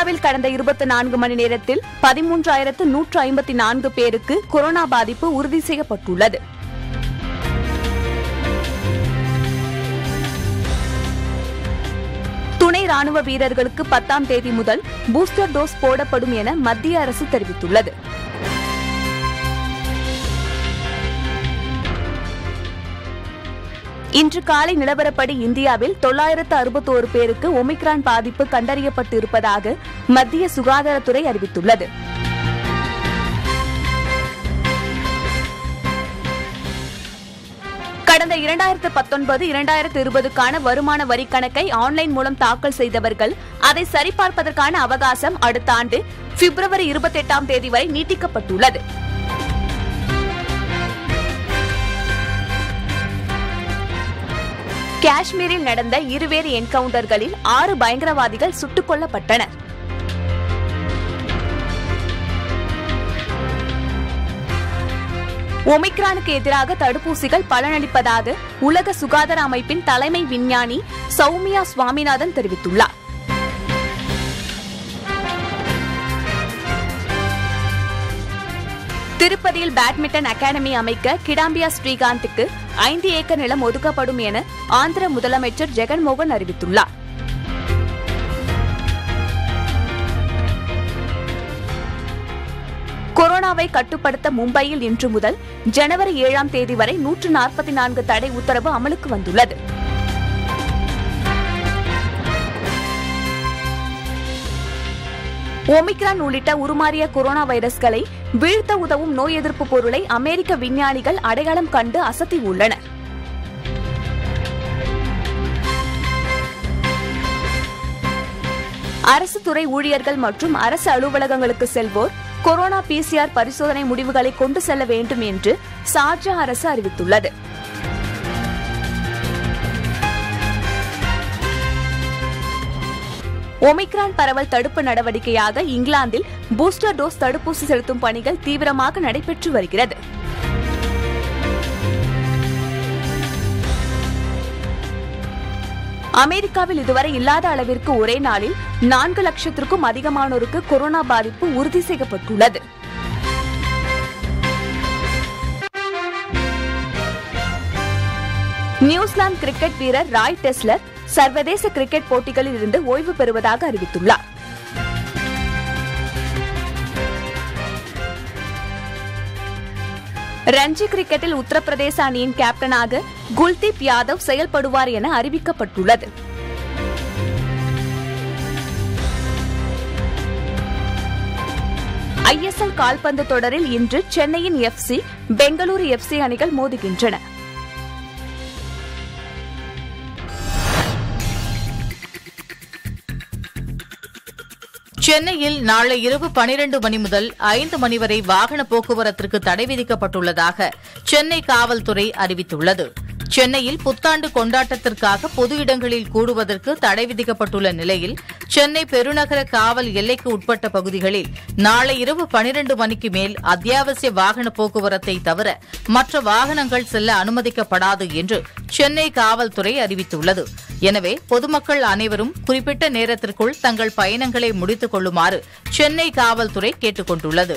இந்தியாவில் கடந்த 24 மணி நேரத்தில் 13,154 பேருக்கு கொரோனா பாதிப்பு உறுதி செய்யப்பட்டுள்ளது. துணை ராணுவ வீரர்களுக்கு 10ஆம் தேதி முதல் பூஸ்டர் டோஸ் போடப்படும் என மத்திய அரசு தெரிவித்துள்ளது. இன்று காலை நிலவரப்படி இந்தியாவில் 961 பேருக்கு ஒமிக்ரான் பாதிப்பு கண்டறியப்பட்டு இருப்பதாக மத்திய சுகாதாரத்துறை அறிவித்துள்ளது. கடந்த 2019-2020க்கான வருமான வரி கணக்கை ஆன்லைன் மூலம் தாக்கல் செய்தவர்கள் அதை சரிபார்ப்பதற்கான அவகாசம் அடுத்த ஆண்டு பிப்ரவரி 28ஆம் தேதி வரை நீட்டிக்கப்பட்டுள்ளது. காஷ்மீரில் நடந்த இருவேறு என்கவுண்டர்களில் 6 பயங்கரவாதிகள் சுட்டுக் கொல்லப்பட்டனர். ஒமிக்ரானுக்கு எதிராக தடுப்பூசிகள் பலனளிப்பதாக உலக சுகாதார அமைப்பின் தலைமை விஞ்ஞானி சௌமியா சுவாமிநாதன் தெரிவித்துள்ளார். திருப்பதியில் பேட்மிண்டன் அகாடமி அமைக்க கிடாம்பியா ஸ்ரீகாந்துக்கு 5 ஏக்கர் நிலம் ஒதுக்கப்படும் என ஆந்திர முதலமைச்சர் ஜெகன்மோகன் அறிவித்துள்ளார். கொரோனாவை கட்டுப்படுத்த மும்பையில் இன்று முதல் ஜனவரி 7ஆம் தேதி வரை 144 தடை உத்தரவு அமலுக்கு வந்துள்ளது. ஒமிக்ரான் உள்ளிட்ட உருமாறிய கொரோனா வைரஸ்களை வீழ்த்த உதவும் நோய் எதிர்ப்பு பொருளை அமெரிக்க விஞ்ஞானிகள் அடையாளம் கண்டு அசத்தியுள்ளனர். அரசு துறை ஊழியர்கள் மற்றும் அரசு அலுவலகங்களுக்கு செல்வோர் கொரோனா PCR பரிசோதனை முடிவுகளை கொண்டு செல்ல வேண்டும் என்று சார்ஜா அரசு அறிவித்துள்ளது. ஒமிக்ரான் பரவல் தடுப்பு நடவடிக்கையாக இங்கிலாந்தில் பூஸ்டர் டோஸ் தடுப்பூசி செலுத்தும் பணிகள் தீவிரமாக நடைபெற்று வருகிறது. அமெரிக்காவில் இதுவரை இல்லாத அளவிற்கு ஒரே நாளில் 4 லட்சத்திற்கும் அதிகமானோருக்கு கொரோனா பாதிப்பு உறுதி செய்யப்பட்டுள்ளது. நியூசிலாந்து கிரிக்கெட் வீரர் ராய் டெஸ்லர் சர்வதேச கிரிக்கெட் போட்டிகளில் இருந்து ஓய்வு பெறுவதாக அறிவித்துள்ளார். ரஞ்சி கிரிக்கெட்டில் உத்தரப்பிரதேச அணியின் கேப்டனாக குல்தீப் யாதவ் செயல்படுவார் என அறிவிக்கப்பட்டுள்ளது. ISL கால்பந்து தொடரில் இன்று சென்னையின் FC, பெங்களூரு FC அணிகள் மோதுகின்றன. சென்னையில் நாளை இரவு 12 மணி முதல் 5 மணி வரை வாகன போக்குவரத்திற்கு தடை விதிக்கப்பட்டுள்ளதாக சென்னை காவல்துறை அறிவித்துள்ளது. சென்னையில் புத்தாண்டு கொண்டாட்டத்திற்காக பொது இடங்களில் கூடுவதற்கு தடை விதிக்கப்பட்டுள்ள நிலையில் சென்னை பெருநகர காவல் எல்லைக்கு உட்பட்ட பகுதிகளில் நாளை இரவு 12 மணிக்கு மேல் அத்தியாவசிய வாகன போக்குவரத்தை தவிர மற்ற வாகனங்கள் செல்ல அனுமதிக்கப்படாது என்று சென்னை காவல்துறை அறிவித்துள்ளது. எனவே பொதுமக்கள் அனைவரும் குறிப்பிட்ட நேரத்திற்குள் தங்கள் பயணங்களை முடித்துக் கொள்ளுமாறு சென்னை காவல்துறை கேட்டுக் கொண்டுள்ளது.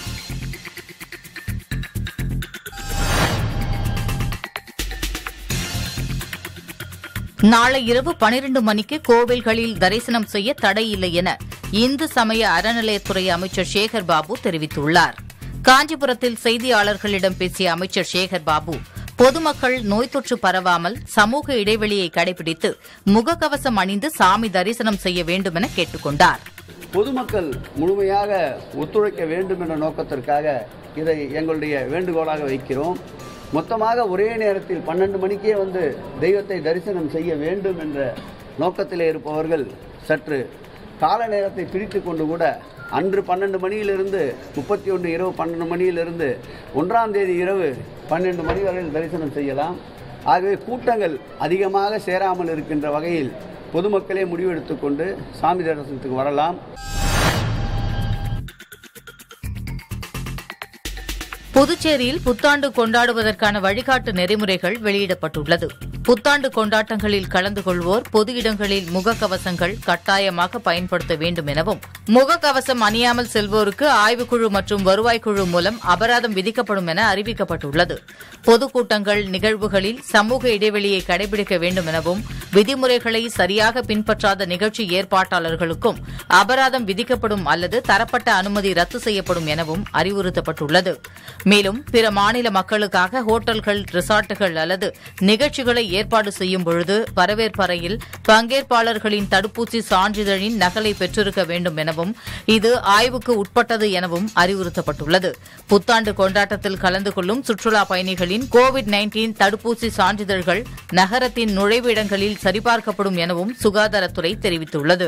நாளை இரவு 12 மணிக்கு கோவில்களில் தரிசனம் செய்ய தடை இல்லை என இந்து சமய அறநிலையத்துறை அமைச்சர் சேகர் பாபு தெரிவித்துள்ளார். காஞ்சிபுரத்தில் செய்தியாளர்களிடம் பேசிய அமைச்சர் சேகர் பாபு, பொதுமக்கள் நோய் தொற்று பரவாமல் சமூக இடைவெளியை கடைபிடித்து முகக்கவசம் அணிந்து சாமி தரிசனம் செய்ய வேண்டும் என கேட்டுக் கொண்டார். பொதுமக்கள் முழுமையாக ஒத்துழைக்க வேண்டும் என்ற நோக்கத்திற்காக இதை எங்களுடைய வேண்டுகோளாக வைக்கிறோம். மொத்தமாக ஒரே நேரத்தில் 12 மணிக்கே வந்து தெய்வத்தை தரிசனம் செய்ய வேண்டும் என்ற நோக்கத்திலே இருப்பவர்கள் சற்று கால நேரத்தை பிரித்து கொண்டு கூட அன்று 12 மணியிலிருந்து 31 இரவு 12 மணியிலிருந்து 1ஆம் தேதி இரவு 12 மணி வரையில் தரிசனம் செய்யலாம். ஆகவே கூட்டங்கள் அதிகமாக சேராமல் இருக்கின்ற வகையில் பொதுமக்களே முடிவெடுத்துக்கொண்டு சாமி தரிசனத்துக்கு வரலாம். புதுச்சேரியில் புத்தாண்டு கொண்டாடுவதற்கான வழிகாட்டு நெறிமுறைகள் வெளியிடப்பட்டுள்ளது. புத்தாண்டு கொண்டாட்டங்களில் கலந்து கொள்வோர் பொது இடங்களில் முகக்கவசங்கள் கட்டாயமாக பயன்படுத்த வேண்டும் எனவும், முகக்கவசம் அணியாமல் செல்வோருக்கு ஆய்வுக்குழு மற்றும் வருவாய்க்குழு மூலம் அபராதம் விதிக்கப்படும் என அறிவிக்கப்பட்டுள்ளது. பொதுக்கூட்டங்கள், நிகழ்வுகளில் சமூக இடைவெளியை கடைபிடிக்க வேண்டும் எனவும், விதிமுறைகளை சரியாக பின்பற்றாத நிகழ்ச்சி ஏற்பாட்டாளர்களுக்கும் அபராதம் விதிக்கப்படும் அல்லது தரப்பட்ட அனுமதி ரத்து செய்யப்படும் எனவும் அறிவுறுத்தப்பட்டுள்ளது. மேலும் பிற மாநில மக்களுக்காக ஹோட்டல்கள், ரிசார்ட்டுகள் அல்லது நிகழ்ச்சிகளை ஏற்பாடு செய்யும் பொழுது வரவேற்பறையில் பங்கேற்பாளர்களின் தடுப்பூசி சான்றிதழின் நகலை பெற்றிருக்க வேண்டும் எனவும், இது ஆய்வுக்கு உட்பட்டது எனவும் அறிவுறுத்தப்பட்டுள்ளது. புத்தாண்டு கொண்டாட்டத்தில் கலந்து கொள்ளும் சுற்றுலா பயணிகளின் கோவிட்-19 தடுப்பூசி சான்றிதழ்கள் நகரத்தின் நுழைவு இடங்களில் சரிபார்க்கப்படும் எனவும் சுகாதாரத்துறை தெரிவித்துள்ளது.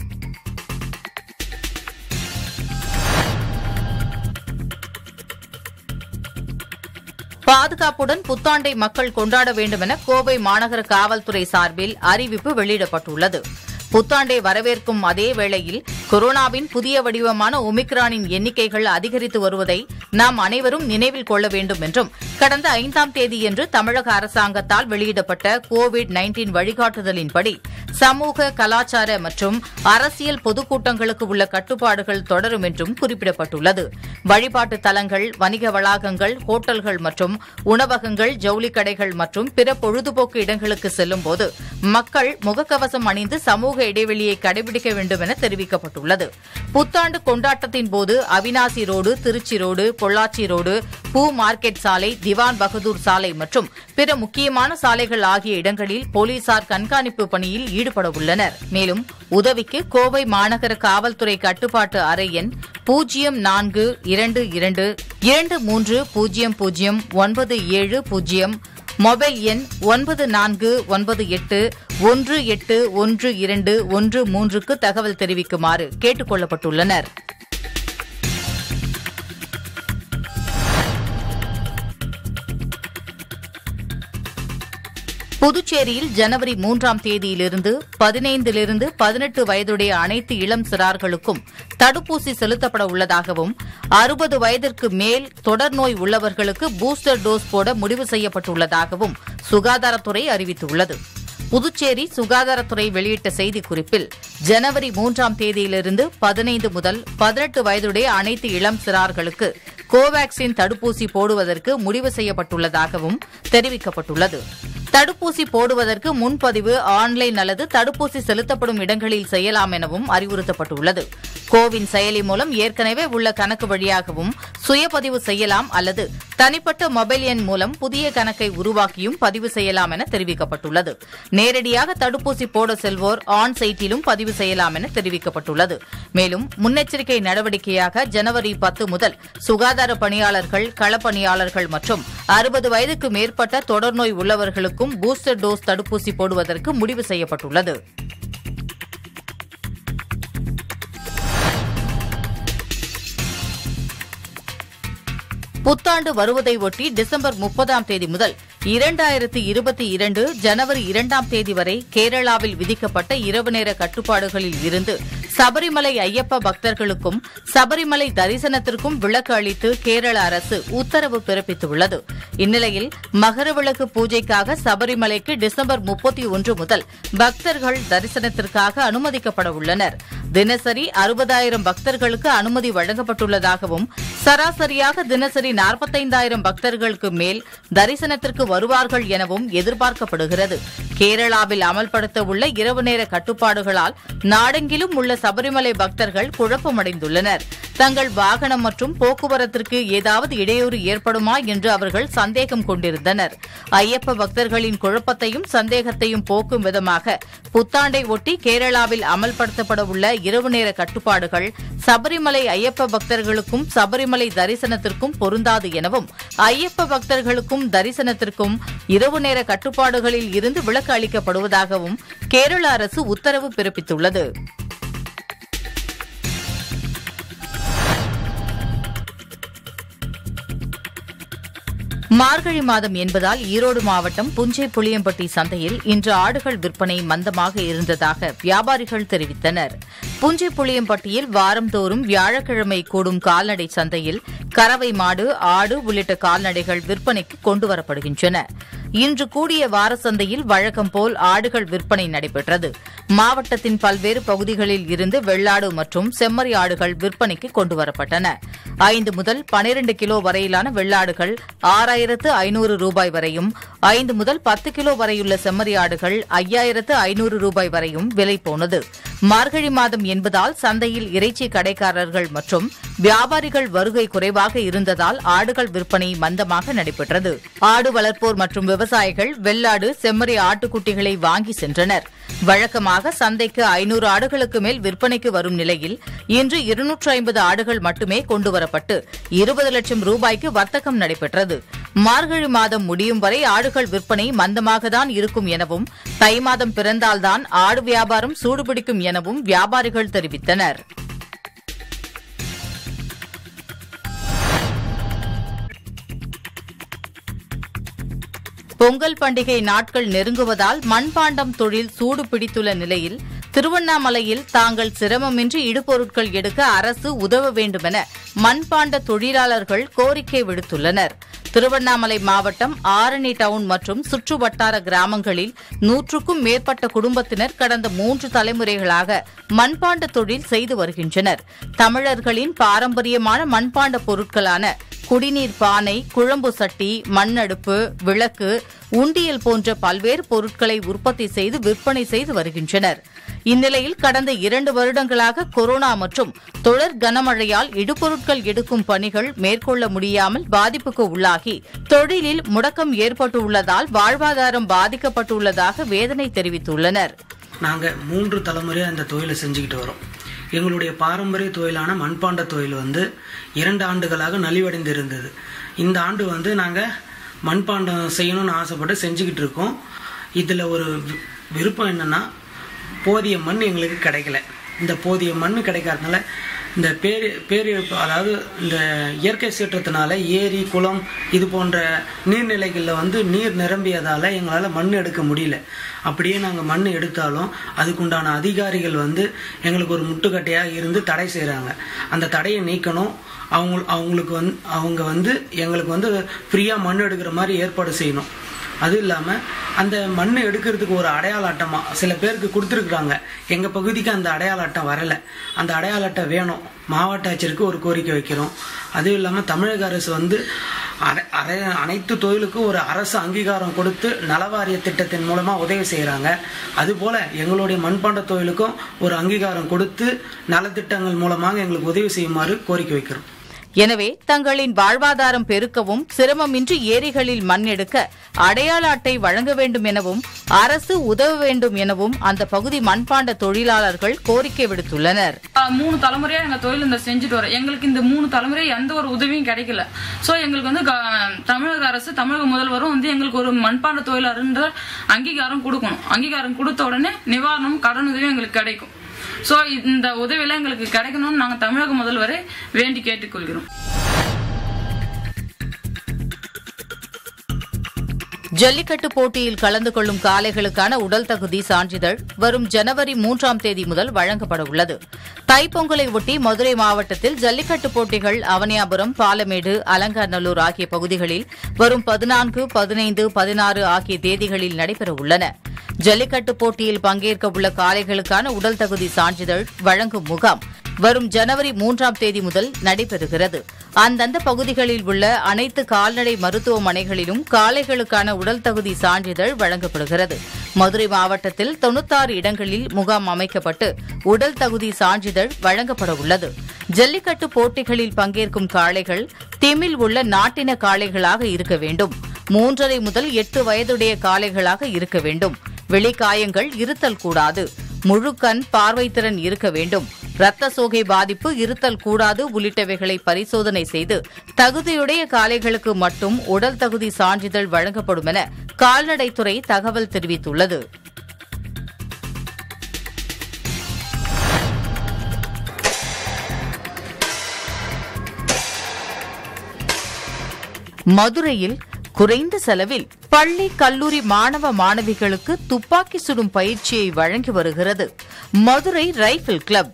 பாதுகாப்புடன் புத்தாண்டை மக்கள் கொண்டாட வேண்டும் என கோவை மாநகர காவல்துறை சார்பில் அறிவிப்பு வெளியிடப்பட்டுள்ளது. புத்தாண்டை வரவேற்கும் அதே வேளையில் கொரோனாவின் புதிய வடிவமான ஒமிக்ரானின் எண்ணிக்கைகள் அதிகரித்து வருவதை நாம் அனைவரும் நினைவில் கொள்ள வேண்டும் என்றும், கடந்த 5ஆம் தேதியன்று தமிழக அரசாங்கத்தால் வெளியிடப்பட்ட கோவிட்-19 வழிகாட்டுதலின்படி சமூக, கலாச்சார மற்றும் அரசியல் பொதுக்கூட்டங்களுக்கு உள்ள கட்டுப்பாடுகள் தொடரும் என்றும் குறிப்பிடப்பட்டுள்ளது. வழிபாட்டு தலங்கள், வணிக வளாகங்கள், ஹோட்டல்கள் மற்றும் உணவகங்கள், ஜவுளிக் கடைகள் மற்றும் பிற பொழுதுபோக்கு இடங்களுக்கு செல்லும்போது மக்கள் முகக்கவசம் அணிந்து சமூக இடைவெளியை கடைபிடிக்க வேண்டும் என தெரிவிக்கப்பட்டுள்ளது. புத்தாண்டு கொண்டாட்டத்தின் போது Avinashi road, Tiruchi road, Pollachi road, பூ மார்க்கெட் சாலை, திவான் பகதூர் சாலை மற்றும் பிற முக்கியமான சாலைகள் ஆகிய இடங்களில் போலீசார் கண்காணிப்பு பணியில் ஈடுபட உள்ளனர். மேலும் உதவிக்கு கோவை மாநகர காவல்துறை கட்டுப்பாட்டு அறை எண் 0422230097, மொபைல் எண் 9498181213க்கு தகவல் தெரிவிக்குமாறு கேட்டுக் கொள்ளப்பட்டுள்ளனர். புதுச்சேரியில் ஜனவரி 3ஆம் தேதியிலிருந்து 15லிருந்து 18 வயதுடைய அனைத்து இளம் சிறார்களுக்கும் தடுப்பூசி செலுத்தப்பட உள்ளதாகவும், 60 வயதிற்கு மேல் தொடர் நோய் உள்ளவர்களுக்கு பூஸ்டர் டோஸ் போட முடிவு செய்யப்பட்டுள்ளதாகவும் சுகாதாரத்துறை அறிவித்துள்ளது. புதுச்சேரி சுகாதாரத்துறை வெளியிட்ட செய்திக்குறிப்பில், ஜனவரி 3ஆம் தேதியிலிருந்து 15 முதல் 18 வயதுடைய அனைத்து இளம் சிறார்களுக்கு கோவாக்சின் தடுப்பூசி போடுவதற்கு முடிவு செய்யப்பட்டுள்ளதாகவும் தெரிவிக்கப்பட்டுள்ளது. தடுப்பூசி போடுவதற்கு முன்பதிவு ஆன்லைன் அல்லது தடுப்பூசி செலுத்தப்படும் இடங்களில் செய்யலாம் எனவும் அறிவுறுத்தப்பட்டுள்ளது. கோவின் செயலி மூலம் ஏற்கனவே உள்ள கணக்கு வழியாகவும் சுயபதிவு செய்யலாம் அல்லது தனிப்பட்ட மொபைல் எண் மூலம் புதிய கணக்கை உருவாக்கியும் பதிவு செய்யலாம் என தெரிவிக்கப்பட்டுள்ளது. நேரடியாக தடுப்பூசி போட செல்வோர் ஆன் சைட்டிலும் பதிவு செய்யலாம் என தெரிவிக்கப்பட்டுள்ளது. மேலும் முன்னெச்சரிக்கை நடவடிக்கையாக ஜனவரி 10 முதல் சுகாதார பணியாளர்கள், களப்பணியாளர்கள் மற்றும் 60 வயதுக்கு மேற்பட்ட தொடர்நோய் உள்ளவர்களுக்கும் பூஸ்டர் டோஸ் தடுப்பூசி போடுவதற்கு முடிவு செய்யப்பட்டுள்ளது. புத்தாண்டு வருவதை ஒட்டி டிசம்பர் 30ஆம் தேதி முதல் 2022 ஜனவரி 2ஆம் தேதி வரை கேரளாவில் விதிக்கப்பட்ட இரவு நேர கட்டுப்பாடுகளில் இருந்து சபரிமலை ஐயப்ப பக்தர்களுக்கும் சபரிமலை தரிசனத்திற்கும் விலக்கு அளித்து கேரள அரசு உத்தரவு பிறப்பித்துள்ளது. இந்நிலையில் மகரவிளக்கு பூஜைக்காக சபரிமலைக்கு டிசம்பர் 31 முதல் பக்தர்கள் தரிசனத்திற்காக அனுமதிக்கப்பட உள்ளனர். தினசரி 60,000 பக்தர்களுக்கு அனுமதி வழங்கப்பட்டுள்ளதாகவும், சராசரியாக தினசரி 45,000 பக்தர்களுக்கு மேல் தரிசனத்திற்கு வருவார்கள் எனவும் எதிர்பார்க்கப்படுகிறது. கேரளாவில் அமல்படுத்த உள்ள இரவு நேர கட்டுப்பாடுகளால் நாடெங்கிலும் உள்ள சபரிமலை பக்தர்கள் குழப்பமடைந்துள்ளனர். தங்கள் வாகனம் மற்றும் போக்குவரத்திற்கு ஏதாவது இடையூறு ஏற்படுமா என்று அவர்கள் சந்தேகம் கொண்டிருந்தனர். ஐயப்ப பக்தர்களின் குழப்பத்தையும் சந்தேகத்தையும் போக்கும் விதமாக புத்தாண்டை ஒட்டி கேரளாவில் அமல்படுத்தப்பட உள்ள இரவு நேர கட்டுப்பாடுகள் சபரிமலை ஐயப்ப பக்தர்களுக்கும் சபரிமலை தரிசனத்திற்கும் பொருந்தாது எனவும், ஐயப்ப பக்தர்களுக்கும் தரிசனத்திற்கும் இரவு நேர கட்டுப்பாடுகளில் இருந்து விலக்கு அளிக்கப்படுவதாகவும் கேரள அரசு உத்தரவு பிறப்பித்துள்ளது. மார்கழி மாதம் என்பதால் ஈரோடு மாவட்டம் புஞ்சை புளியம்பட்டி சந்தையில் இன்று ஆடுகள் விற்பனை மந்தமாக இருந்ததாக வியாபாரிகள் தெரிவித்தனர். புஞ்சை புளியம்பட்டியில் வாரந்தோறும் வியாழக்கிழமை கூடும் கால்நடை சந்தையில் கறவை மாடு, ஆடு உள்ளிட்ட கால்நடைகள் விற்பனைக்கு கொண்டுவரப்படுகின்றன. இன்று கூடிய வார சந்தையில் வழக்கம் போல் ஆடுகள் விற்பனை நடைபெற்றது. மாவட்டத்தின் பல்வேறு பகுதிகளில் இருந்து வெள்ளாடு மற்றும் செம்மறி ஆடுகள் விற்பனைக்கு கொண்டுவரப்பட்டன. 5 முதல் 12 கிலோ வரையிலான வெள்ளாடுகள் 6,500 ரூபாய் வரையும், 5 முதல் 10 கிலோ வரையுள்ள செம்மறி ஆடுகள் 5,500 ரூபாய் வரையும் விலை போனது. மார்கழி மாதம் என்பதால் சந்தையில் இறைச்சி கடைக்காரர்கள் மற்றும் வியாபாரிகள் வருகை குறைவாக இருந்ததால் ஆடுகள் விற்பனை மந்தமாக நடைபெற்றது. ஆடு வளர்ப்போர் மற்றும் விவசாயிகள் வெள்ளாடு, செம்மறி ஆட்டுக்குட்டிகளை வாங்கி சென்றனர். வழக்கமாக சந்தைக்கு 500 ஆடுகளுக்கு மேல் விற்பனைக்கு வரும் நிலையில் இன்று 250 ஆடுகள் மட்டுமே கொண்டுவரப்பட்டு 20 லட்சம் ரூபாய்க்கு வர்த்தகம் நடைபெற்றது. மார்கழி மாதம் முடியும் வரை ஆடுகள் விற்பனை மந்தமாகத்தான் இருக்கும் எனவும், தை மாதம் பிறந்தால்தான் ஆடு வியாபாரம் சூடுபிடிக்கும் எனவும் வியாபாரிகள் தெரிவித்தனர். பொங்கல் பண்டிகை நாட்கள் நெருங்குவதால் மண்பாண்டம் தொழில் சூடு பிடித்துள்ள நிலையில் திருவண்ணாமலையில் தாங்கள் சிரமமின்றி இடுபொருட்கள் எடுக்க அரசு உதவ வேண்டுமென மண்பாண்ட தொழிலாளர்கள் கோரிக்கை விடுத்துள்ளனர். திருவண்ணாமலை மாவட்டம் ஆரணி டவுன் மற்றும் சுற்றுவட்டார கிராமங்களில் 100க்கும் மேற்பட்ட குடும்பத்தினர் கடந்த 3 தலைமுறைகளாக மண்பாண்ட தொழில் செய்து வருகின்றனர். தமிழர்களின் பாரம்பரியமான மண்பாண்ட பொருட்களான குடிநீர் பானை, குழம்பு சட்டி, மண்ணடுப்பு, விளக்கு, உண்டியல் போன்ற பல்வேறு பொருட்களை உற்பத்தி செய்து விற்பனை செய்து வருகின்றனர். இந்நிலையில் கடந்த 2 வருடங்களாக கொரோனா மற்றும் தொடர் கனமழையால் இடுபொருட்கள் எடுக்கும் பணிகள் மேற்கொள்ள முடியாமல் பாதிப்புக்கு உள்ளாகி தொழிலில் முடக்கம் ஏற்பட்டுள்ளதால் வாழ்வாதாரம் பாதிக்கப்பட்டுள்ளதாக வேதனை தெரிவித்துள்ளனர். நாங்கள் 3 தலைமுறையாக இந்த தொழிலை செஞ்சுக்கிட்டு வரோம். எங்களுடைய பாரம்பரிய தொழிலான மண்பாண்ட தொழில் 2 ஆண்டுகளாக நலிவடைந்து இருந்தது. இந்த ஆண்டு நாங்கள் மண்பாண்டம் செய்யணும்னு ஆசைப்பட்டு செஞ்சுக்கிட்டு இருக்கோம். இதில் ஒரு விருப்பம் என்னன்னா, போதிய மண் எங்களுக்கு கிடைக்கல. இந்த போதிய மண் கிடைக்காதனால இந்த பேரிழப்பு, அதாவது இந்த இயற்கை சீற்றத்தினால ஏரி, குளம் இது போன்ற நீர்நிலைகளில் நீர் நிரம்பியதால் எங்களால் மண் எடுக்க முடியல. அப்படியே நாங்கள் மண் எடுத்தாலும் அதுக்குண்டான அதிகாரிகள் எங்களுக்கு ஒரு முட்டுக்கட்டையாக இருந்து தடை செய்கிறாங்க. அந்த தடையை நீக்கணும். அவங்க எங்களுக்கு ஃப்ரீயாக மண் எடுக்கிற மாதிரி ஏற்பாடு செய்யணும். அது இல்லாமல் அந்த மண் எடுக்கிறதுக்கு ஒரு அடையாள அட்டைமாக சில பேருக்கு கொடுத்துருக்குறாங்க. எங்கள் பகுதிக்கு அந்த அடையாள அட்டை வரலை. அந்த அடையாள அட்டை வேணும். மாவட்ட ஆட்சியருக்கு ஒரு கோரிக்கை வைக்கிறோம். அதுவும் இல்லாமல் தமிழக அரசு அனைத்து தொழிலுக்கும் ஒரு அரசு அங்கீகாரம் கொடுத்து நலவாரிய திட்டத்தின் மூலமாக உதவி செய்கிறாங்க. அதுபோல் எங்களுடைய மண்பாண்ட தொழிலுக்கும் ஒரு அங்கீகாரம் கொடுத்து நலத்திட்டங்கள் மூலமாக எங்களுக்கு உதவி செய்யுமாறு கோரிக்கை வைக்கிறோம். எனவே தங்களின் வாழ்வாதாரம் பெருக்கவும் சிரமமின்றி ஏரிகளில் மண் எடுக்க அடையாள அட்டை வழங்க வேண்டும் எனவும் அரசு உதவ வேண்டும் எனவும் அந்த பகுதி மண்பாண்ட தொழிலாளர்கள் கோரிக்கை விடுத்துள்ளனர். 3 தலைமுறையா எங்க தொழில் செஞ்சுட்டு வரோம். எங்களுக்கு இந்த 3 தலைமுறை எந்த ஒரு உதவியும் கிடைக்கல. சோ எங்களுக்கு தமிழக அரசு, தமிழக முதல்வரும் எங்களுக்கு ஒரு மண்பாண்ட தொழிலாளர்ன்ற அங்கீகாரம் கொடுக்கணும். அங்கீகாரம் கொடுத்த உடனே நிவாரணம், கடன் உதவி எங்களுக்கு கிடைக்கும். சோ இந்த உதவியெல்லாம் எங்களுக்கு கிடைக்கணும்னு நாங்க தமிழக முதல்வரை வேண்டி கேட்டுக்கொள்கிறோம். ஜல்லிக்கட்டு போட்டியில் கலந்து கொள்ளும் காளைகளுக்கான உடல் தகுதி சான்றிதழ் வரும் ஜனவரி 3ஆம் தேதி முதல் வழங்கப்பட உள்ளது. தைப்பொங்கலை ஒட்டி மதுரை மாவட்டத்தில் ஜல்லிக்கட்டு போட்டிகள் அவனியாபுரம், பாலமேடு, அலங்காநல்லூர் ஆகிய பகுதிகளில் வரும் 14, 15, 16 ஆகிய தேதிகளில் நடைபெற உள்ளன. ஜல்லிக்கட்டு போட்டியில் பங்கேற்க உள்ள காளைகளுக்கான உடல் தகுதி சான்றிதழ் வழங்கும் முகாம் வரும் ஜனவரி 3ஆம் தேதி முதல் நடைபெறுகிறது. அந்தந்த பகுதிகளில் உள்ள அனைத்து கால்நடை மருத்துவமனைகளிலும் காளைகளுக்கான உடல் தகுதி சான்றிதழ் வழங்கப்படுகிறது. மதுரை மாவட்டத்தில் 96 இடங்களில் முகாம் அமைக்கப்பட்டு உடல் தகுதி சான்றிதழ் வழங்கப்பட உள்ளது. ஜல்லிக்கட்டு போட்டிகளில் பங்கேற்கும் காளைகள் திமில் உள்ள நாட்டின காளைகளாக இருக்க வேண்டும். 3.5 முதல் 8 வயதுடைய காளைகளாக இருக்க வேண்டும். வெளிக்காயங்கள் இருத்தல் கூடாது. முழுக்கண் பார்வைத்திறன் இருக்க வேண்டும். இரத்த சோகை பாதிப்பு இருத்தல் கூடாது உள்ளிட்டவைகளை பரிசோதனை செய்து தகுதியுடைய காளைகளுக்கு மட்டும் உடல் தகுதி சான்றிதழ் வழங்கப்படும் என கால்நடைத்துறை தகவல் தெரிவித்துள்ளது. மதுரையில் குறைந்த செலவில் பள்ளி கல்லூரி மாணவ மாணவிகளுக்கு துப்பாக்கி சுடும் பயிற்சியை வழங்கி வருகிறது மதுரை ரைபிள் கிளப்.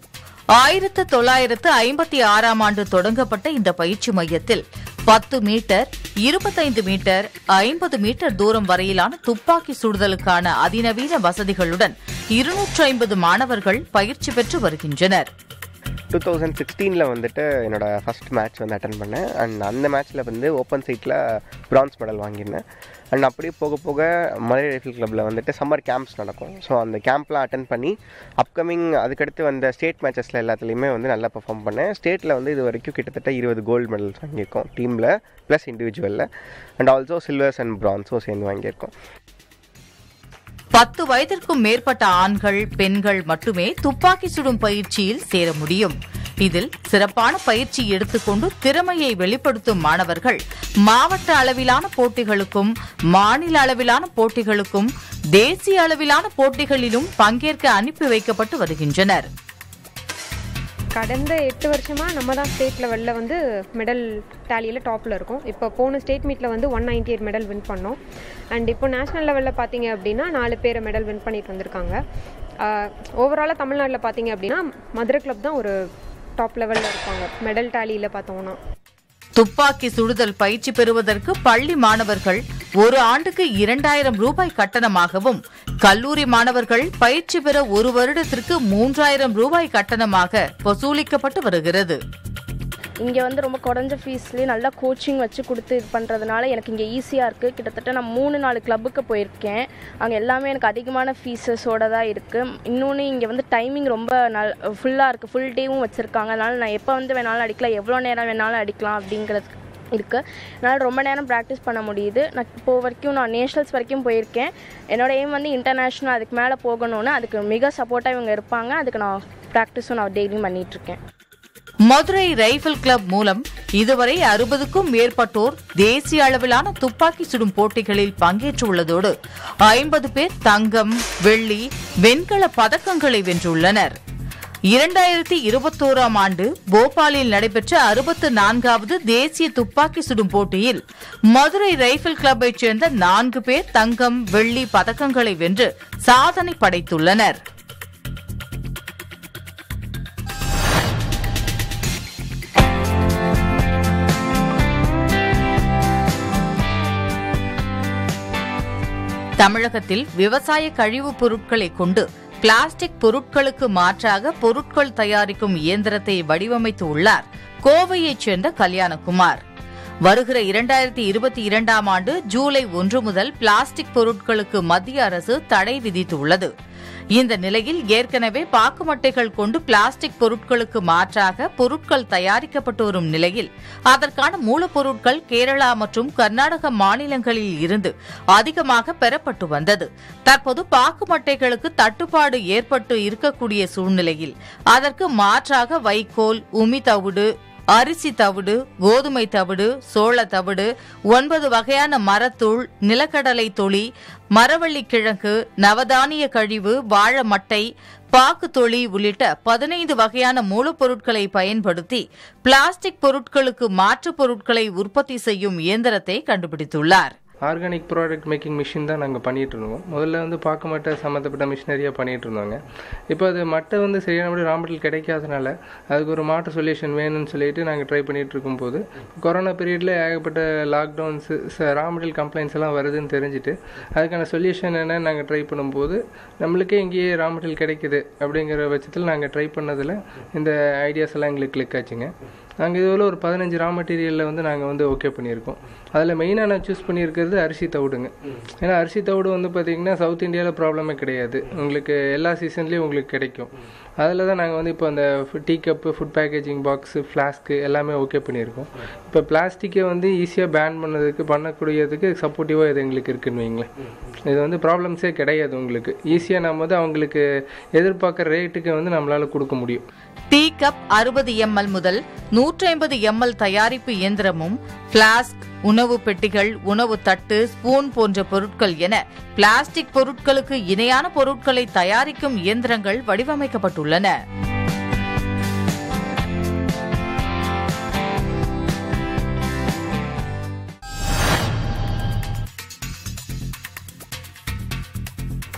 1956ஆம் ஆண்டு தொடங்கப்பட்ட இந்த பயிற்சி மையத்தில் 10 மீட்டர், 25 மீட்டர், 50 மீட்டர் தூரம் வரையிலான துப்பாக்கி சுடுதலுக்கான அதிநவீன வசதிகளுடன் 250 மாணவர்கள் பயிற்சி பெற்று வருகின்றனர். 2016 வந்துட்டு என்னோட ஃபர்ஸ்ட் மேட்ச் வந்து அட்டன் பண்ணேன். அண்ட் அந்த மேட்ச்சில் வந்து ஓப்பன் சைட்டில் பிரான்ஸ் மெடல் வாங்கியிருந்தேன். அண்ட் அப்படியே போக போக மதுரை ரைஃபிள் கிளப்பில் வந்துட்டு சம்மர் கேம்ப்ஸ் நடக்கும். ஸோ அந்த கேம்ப்லாம் அட்டன் பண்ணி அப்கமிங் அதுக்கடுத்து வந்த ஸ்டேட் மேட்சஸில் எல்லாத்துலேயுமே வந்து நல்லா பெர்ஃபார்ம் பண்ணேன். ஸ்டேட்டில் வந்து இது வரைக்கும் கிட்டத்தட்ட 20 கோல்டு மெடல்ஸ் வாங்கியிருக்கோம் டீமில் ப்ளஸ் இண்டிவிஜுவலில். அண்ட் ஆல்சோ சில்வர்ஸ் அண்ட் பிரான்ஸும் சேர்ந்து வாங்கியிருக்கோம். 10 வயதிற்கும் மேற்பட்ட ஆண்கள், பெண்கள் மட்டுமே துப்பாக்கி சுடும் பயிற்சியில் சேர முடியும். இதில் சிறப்பான பயிற்சி எடுத்துக்கொண்டு திறமையை வெளிப்படுத்தும் மாணவர்கள் மாவட்ட அளவிலான போட்டிகளுக்கும், மாநில அளவிலான போட்டிகளுக்கும், தேசிய அளவிலான போட்டிகளிலும் பங்கேற்க அனுப்பி வைக்கப்பட்டு வருகின்றனர். கடந்த 8 வருஷமா நம்ம தான் ஸ்டேட் லெவலில் வந்து மெடல் டேலியில் டாப்பில் இருக்கோம். இப்போ போன ஸ்டேட் மீட்டில் வந்து 198 மெடல் வின் பண்ணோம். அண்ட் இப்போ நேஷ்னல் லெவலில் பார்த்தீங்க அப்படின்னா 4 பேர் மெடல் வின் பண்ணிட்டு வந்திருக்காங்க. ஓவராலாக தமிழ்நாட்டில் பார்த்தீங்க அப்படின்னா மதுரை கிளப் தான் ஒரு டாப் லெவலில் இருப்பாங்க மெடல் டேலியில் பார்த்தோம்னா. துப்பாக்கி சுடுதல் பயிற்சி பெறுவதற்கு பள்ளி மாணவர்கள் ஒரு ஆண்டுக்கு 2000 ரூபாய் கட்டணமாகவும், கல்லூரி மாணவர்கள் பயிற்சி பெற ஒரு வருடத்திற்கு 3000 ரூபாய் கட்டணமாக வசூலிக்கப்பட்டு வருகிறது. இங்கே வந்து ரொம்ப குறைஞ்ச ஃபீஸ்லேயே நல்லா கோச்சிங் வச்சு கொடுத்து இது பண்ணுறதுனால எனக்கு இங்கே ஈஸியாக இருக்குது. கிட்டத்தட்ட நான் 3-4 கிளப்புக்கு போயிருக்கேன். அங்கே எல்லாமே எனக்கு அதிகமான ஃபீஸஸோடு தான் இருக்குது. இன்னொன்று இங்கே வந்து டைமிங் ரொம்ப ஃபுல்லாக இருக்குது, ஃபுல் டேவும் வச்சுருக்காங்க. அதனால் நான் எப்போ வந்து வேணாலும் அடிக்கலாம், எவ்வளோ நேரம் வேணாலும் அடிக்கலாம் அப்படிங்கிறது இருக்குது. அதனால் ரொம்ப நேரம் ப்ராக்டிஸ் பண்ண முடியுது. நான் இப்போ வரைக்கும் நான் நேஷ்னல்ஸ் வரைக்கும் போயிருக்கேன். என்னோட எய்ம் வந்து இன்டர்நேஷ்னல், அதுக்கு மேலே போகணும்னு. அதுக்கு மிக சப்போர்ட்டாக இவங்க இருப்பாங்க. அதுக்கு நான் ப்ராக்டிஸும் நான் டெய்லியும் பண்ணிகிட்ருக்கேன். மதுரை ரைபிள் கிளப் மூலம் இதுவரை 60க்கும் மேற்பட்டோர் தேசிய அளவிலான துப்பாக்கி சுடும் போட்டிகளில் பங்கேற்றுள்ளதோடு 50 பேர் தங்கம், வெள்ளி, வெண்கல பதக்கங்களை வென்றுள்ளனர். 2021ஆம் ஆண்டு போபாலில் நடைபெற்ற 64வது தேசிய துப்பாக்கி சுடும் போட்டியில் மதுரை ரைபிள் கிளப்பைச் சேர்ந்த 4 பேர் தங்கம், வெள்ளி பதக்கங்களை வென்று சாதனை படைத்துள்ளனர். தமிழகத்தில் விவசாய கழிவுப் பொருட்களை கொண்டு பிளாஸ்டிக் பொருட்களுக்கு மாற்றாக பொருட்கள் தயாரிக்கும் இயந்திரத்தை வடிவமைத்து உள்ளார் கோவையைச் சேர்ந்த கல்யாணகுமார். வருகிற 2022ஆம் ஆண்டு ஜூலை 1 முதல் பிளாஸ்டிக் பொருட்களுக்கு மத்திய அரசு தடை விதித்துள்ளது. இந்த நிலையில் ஏற்கனவே பாக்குமட்டைகள் கொண்டு பிளாஸ்டிக் பொருட்களுக்கு மாற்றாக பொருட்கள் தயாரிக்கப்பட்டு வரும் நிலையில் அதற்கான மூலப்பொருட்கள் கேரளா மற்றும் கர்நாடக மாநிலங்களில் இருந்து அதிகமாக பெறப்பட்டு வந்தது. தற்போது பாக்குமட்டைகளுக்கு தட்டுப்பாடு ஏற்பட்டு இருக்கக்கூடிய சூழ்நிலையில் அதற்கு மாற்றாக வைக்கோல், உமி தவிடு, அரிசி தவிடு, கோதுமை தவிடு, சோள தவிடு, 9 வகையான மரத்தூள், நிலக்கடலை தொளி, மரவள்ளி கிழங்கு, நவதானிய கழிவு, வாழை மட்டை, பாக்கு தொளி உள்ளிட்ட 15 வகையான மூலப்பொருட்களை பயன்படுத்தி பிளாஸ்டிக் பொருட்களுக்கு மாற்றுப் பொருட்களை உற்பத்தி செய்யும் இயந்திரத்தை கண்டுபிடித்துள்ளார். ஆர்கானிக் ப்ராடக்ட் மேக்கிங் மிஷின் தான் நாங்கள் பண்ணிகிட்டு இருந்தோம். முதல்ல வந்து பார்க்க மட்டை சம்மந்தப்பட்ட மிஷினரியாக பண்ணிகிட்டு இருந்தாங்க. இப்போ அது மட்டை வந்து சரியானபடி ரா மெட்டீரியல் கிடைக்காதனால அதுக்கு ஒரு மாற்று சொல்யூஷன் வேணும்னு சொல்லிட்டு நாங்கள் ட்ரை பண்ணிகிட்டு இருக்கும்போது கொரோனா பீரியடில் ஏகப்பட்ட லாக்டவுன்ஸு, ரா மெட்டீரியல் கம்ப்ளைண்ட்ஸ் எல்லாம் வருதுன்னு தெரிஞ்சுட்டு அதுக்கான சொல்யூஷன் என்னன்னு நாங்கள் ட்ரை பண்ணும்போது நம்மளுக்கே இங்கேயே ரா மெட்டீரியல் கிடைக்குது அப்படிங்கிற பட்சத்தில் நாங்கள் ட்ரை பண்ணதில் இந்த ஐடியாஸ் எல்லாம் எங்களுக்கு கிளிக் ஆச்சுங்க. நாங்கள் இதுவரை ஒரு 15 ரா மெட்டீரியலில் வந்து நாங்கள் வந்து ஓகே பண்ணியிருக்கோம். அதில் மெயினாக நான் சூஸ் பண்ணியிருக்கிறது அரிசி தவிடுங்க. ஏன்னா அரிசி தவிடு வந்து பார்த்திங்கன்னா சவுத் இந்தியாவில் ப்ராப்ளமே கிடையாது, உங்களுக்கு எல்லா சீசன்லேயும் உங்களுக்கு கிடைக்கும். அதில் தான் நாங்கள் வந்து இப்போ அந்த tea cup, food packaging box, flask எல்லாமே ஓகே பண்ணியிருக்கோம். இப்போ பிளாஸ்டிக்கை வந்து ஈஸியாக பேன் பண்ணக்கூடியதுக்கு சப்போர்ட்டிவாக இது எங்களுக்கு இருக்குன்னு வைங்களேன். இது வந்து ப்ராப்ளம்ஸே கிடையாது. உங்களுக்கு ஈஸியாக நம்ம வந்து அவங்களுக்கு எதிர்பார்க்குற ரேட்டுக்கு வந்து நம்மளால் கொடுக்க முடியும். டீ கப் 60 ml முதல் 150 ml தயாரிப்பு இயந்திரமும், பிளாஸ்க், உணவு பெட்டிகள், உணவு தட்டு, ஸ்பூன் போன்ற பொருட்கள் என பிளாஸ்டிக் பொருட்களுக்கு இணையான பொருட்களை தயாரிக்கும் இயந்திரங்கள் வடிவமைக்கப்பட்டுள்ளன.